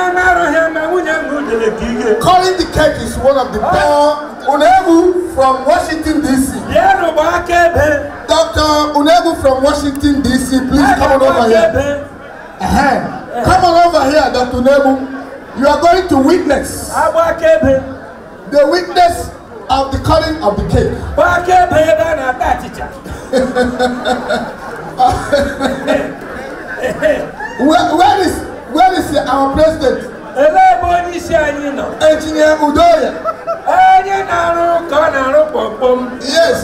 the cake is one of the best. Unebu from Washington DC. Dr. Unebu from Washington DC, please come on over here. Come on over here, Dr. Unebu. You are going to witness the witness of the cutting of the cake. Where is our president? Engineer Udoya. Yes,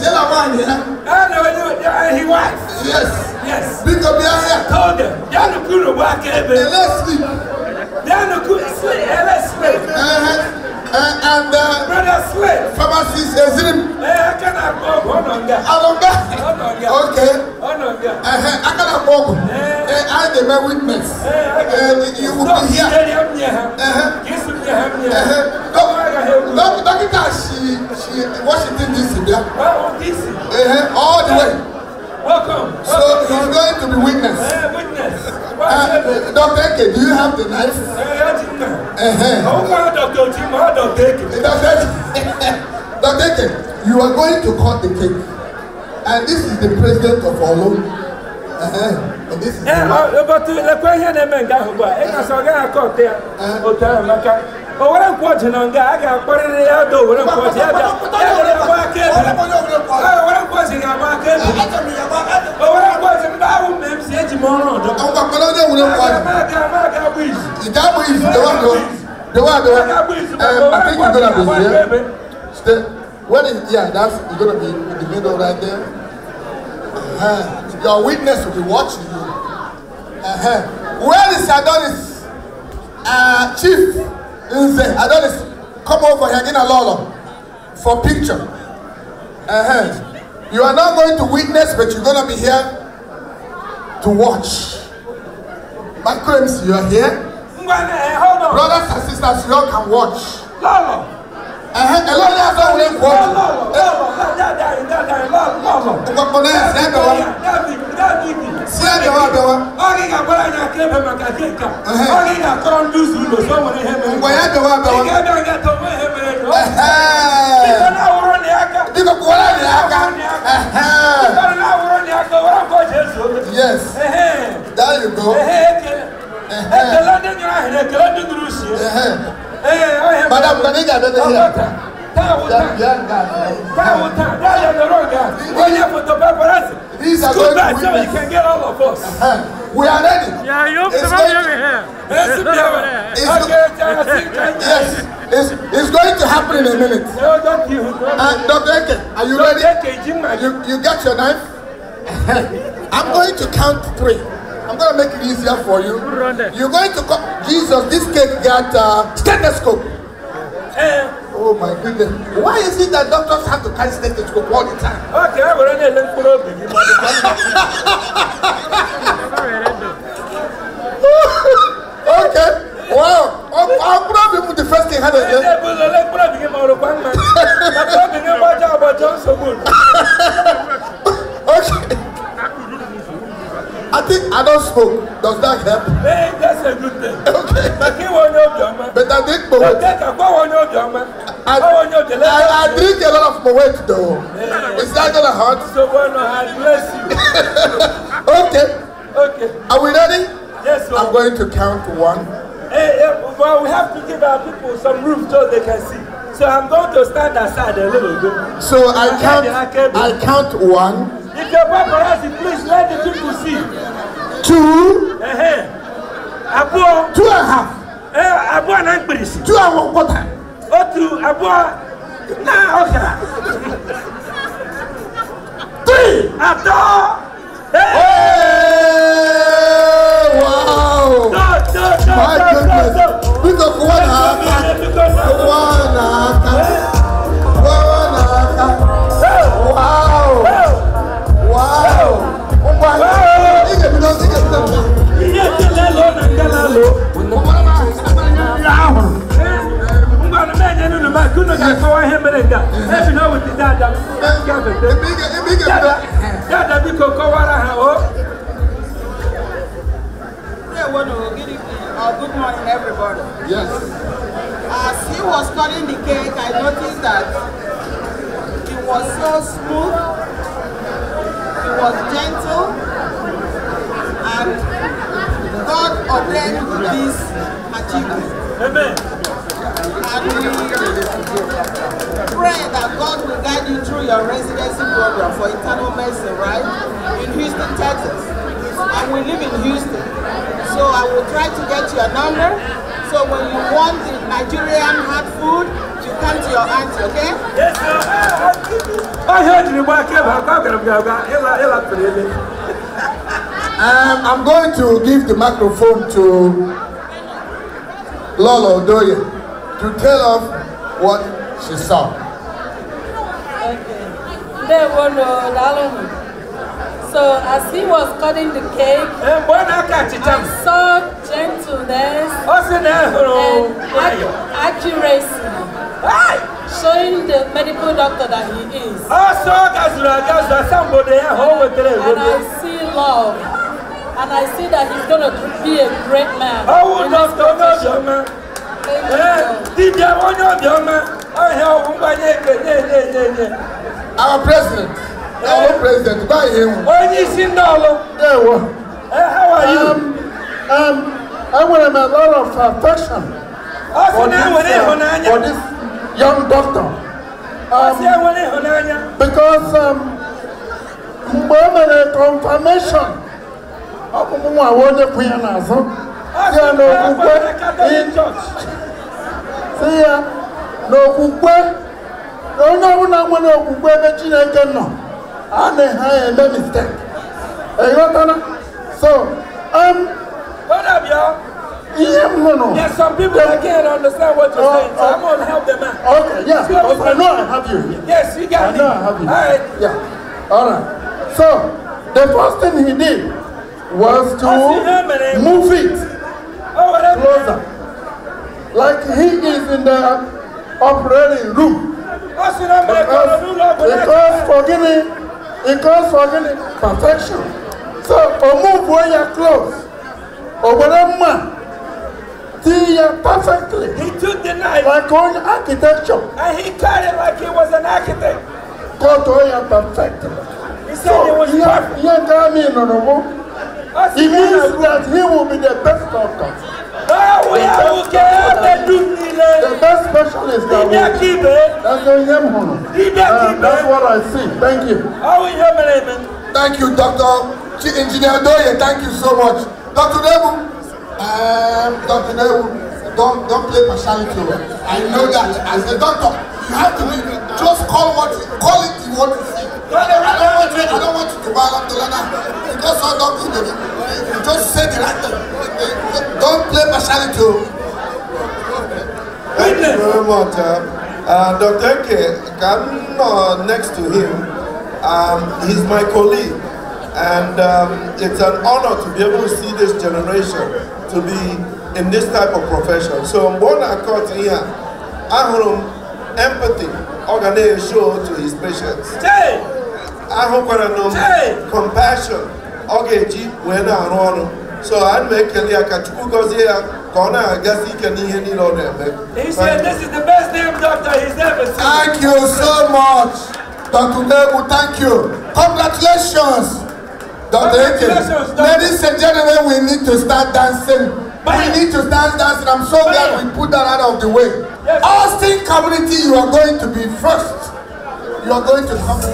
he was. Yes. Because we are here. Told them. Let's sleep. Let's sleep. And brother slave. Pharmacist Ezrim. Okay. I cannot walk. I am a witness. You will be here. Doctor, she Washington DC. All the way. Welcome. So he's going to be witness. Dr. Eke, do you have the knife? Dr. Eke, you are going to cut the cake. And this is the president of Olo. And this is the I think you're gonna be here. Yeah, that's you're gonna be in the middle right there. Your witness will be watching you. Where is Adonis? Chief Nze Adonis, come over here again, Alolo, for picture. You are not going to witness, but you're gonna be here to watch. My friends, you are here. Hold on. Brothers and sisters, you all can watch. Lolo. Yes. There you go. Madam Baniga, these are going to so you can get all of us. We are ready. Yeah, you're it's going to happen in a minute. Dr. Eke, are you ready? You got your knife? I'm going to count 3. I'm going to make it easier for you. You're going to call Jesus. This cake got stethoscope. Oh my goodness. Why is it that doctors have to carry stethoscope all the time? Okay. Wow. I'll probably put the first thing. Okay. I think I don't smoke. Does that help? That's a good thing. Okay. But I drink Moet. I drink a lot of Moet though. Is that gonna hurt? So I bless you. Okay. Are we ready? Yes, sir. I'm going to count 1. Well, we have to give our people some room so they can see. So I'm going to stand aside a little bit. So I count 1. If you're paparazzi, please let the people see. 2. 2.5. 2.25. Now, 3. Wow! My goodness! Because 1.5. can go ahead and that. If you know what the dad does, that big cocoa. Good morning, everybody. Yes. As he was cutting the cake, I noticed that it was so smooth, it was gentle, and God ordained this achievement. Amen. And we pray that God will guide you through your residency program for internal medicine, right? In Houston, Texas. And we live in Houston. So I will try to get your number. So when you want the Nigerian hot food, you come to your auntie, okay? Yes, sir. I heard you walk I'm going to give the microphone to Lola Odoye to tell us what she saw. Okay. So as he was cutting the cake, I saw gentleness and accuracy, showing the medical doctor that he is. And I see love, and I see that he's going to be a great man in his profession. Our president. Our president, by him. How are you? I want a lot of affection for this young doctor. Because confirmation of mistake. So, hold up, y'all. There's some people that can't understand what you're saying, so I'm going to help them out. Okay, yes, because I know I have you here. Yes, you got me. I know I have you. All right. Yeah. All right. So, the first thing he did was to move it closer. Like he is in the operating room. Because forgetting perfection. So, move when you're close. Or whatever, see you perfectly. He took the knife. Like on architecture. And he cut it like he was an architect. Go to you perfectly. He said it was perfect. It means that he will be the best doctor. The best specialist that will be. That's what I see. Thank you. Thank you, Dr. Engineer Doye. Thank you so much. Dr. Nebu, don't play partiality. I know that as a doctor, you have to be, just call it what you see. I don't want you to balance the ladder. Because all doctors, just say the right thing. Don't play partiality. Thank you very much. Dr. Eke, I'm next to him. He's my colleague. And it's an honor to be able to see this generation to be in this type of profession. So I'm born and caught here. I have empathy, organize show to his patients. I have compassion. Okay, when I run. So I make a He said this is the best damn doctor he's ever seen. Thank you so much, Dr. Nebu. Thank you. Congratulations. Dr. Eke, ladies and gentlemen, we need to start dancing. We need to start dancing. I'm so glad we put that out of the way. Austin community, you are going to be first. You are going to come.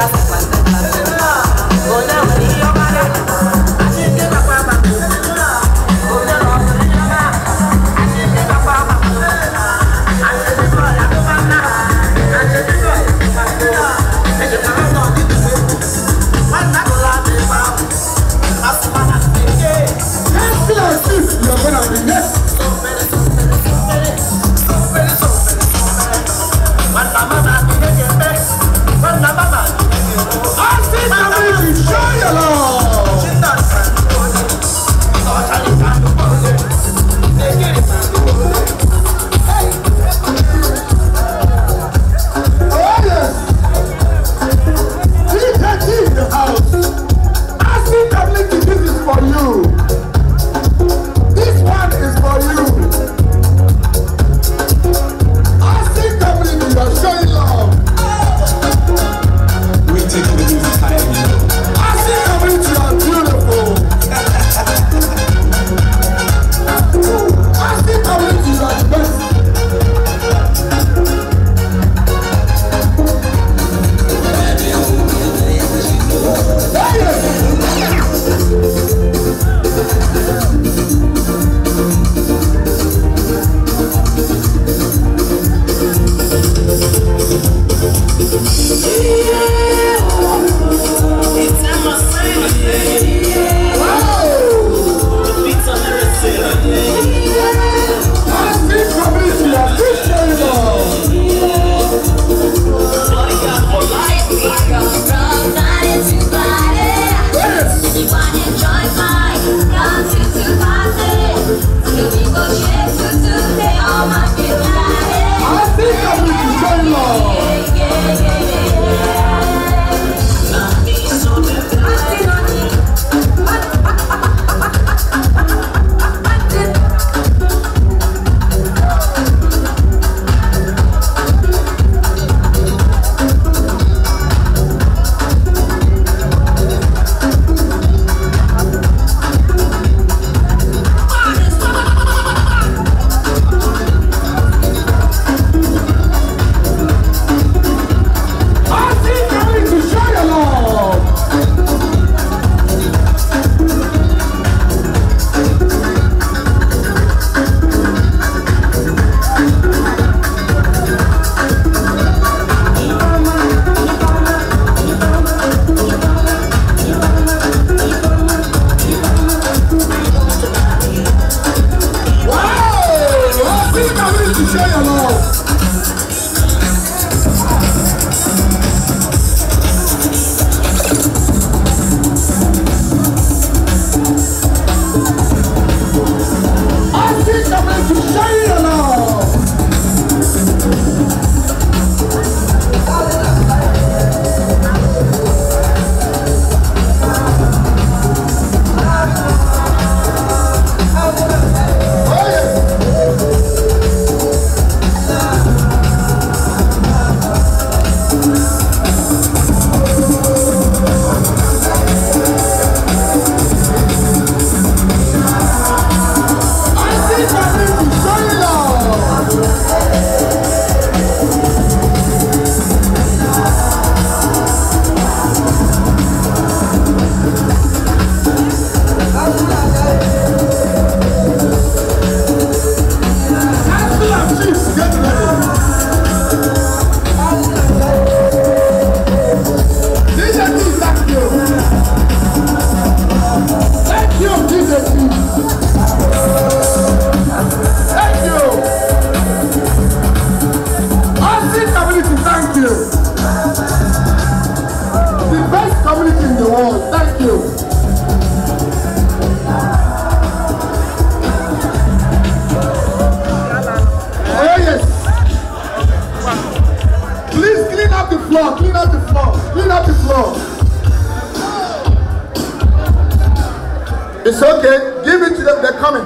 It's okay. Give it to them. They're coming.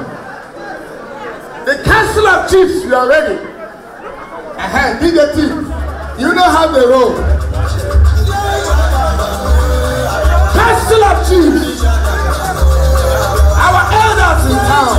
The Council of Chiefs, you are ready. DJ T, you know how they roll. Council of Chiefs, our elders in town.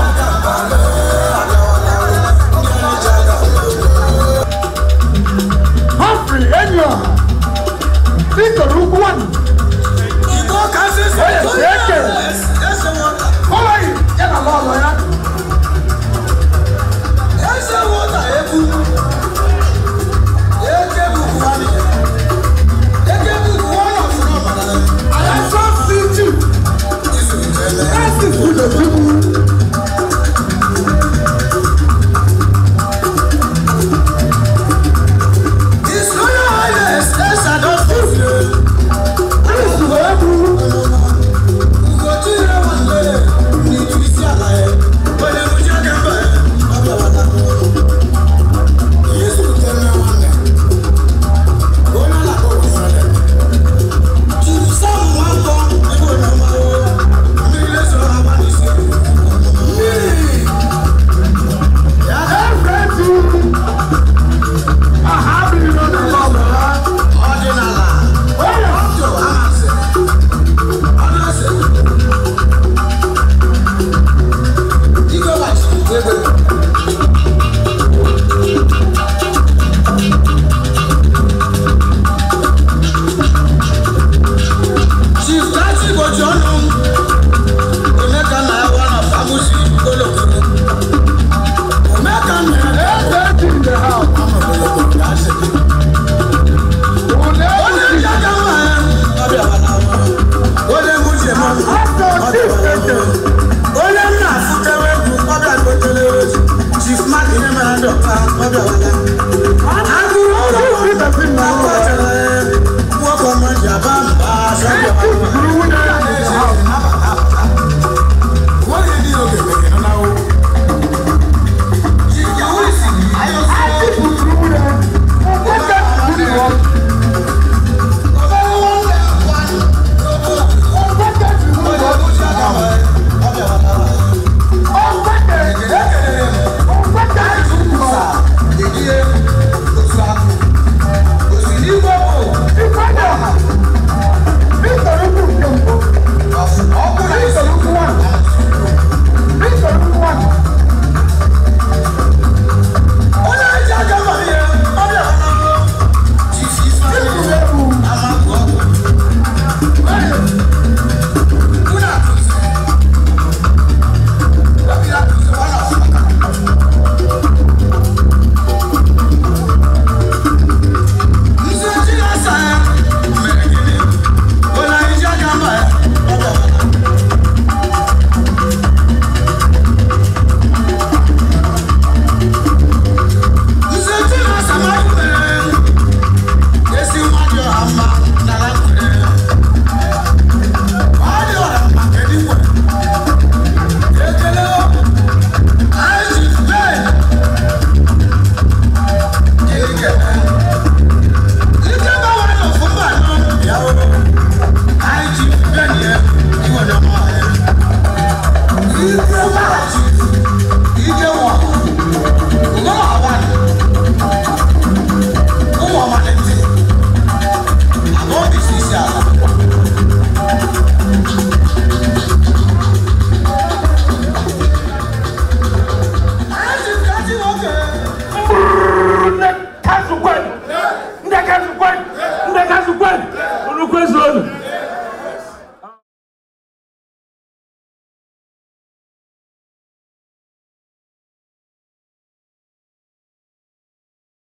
Humphrey, Enyo, Victor Rupo. Welcome,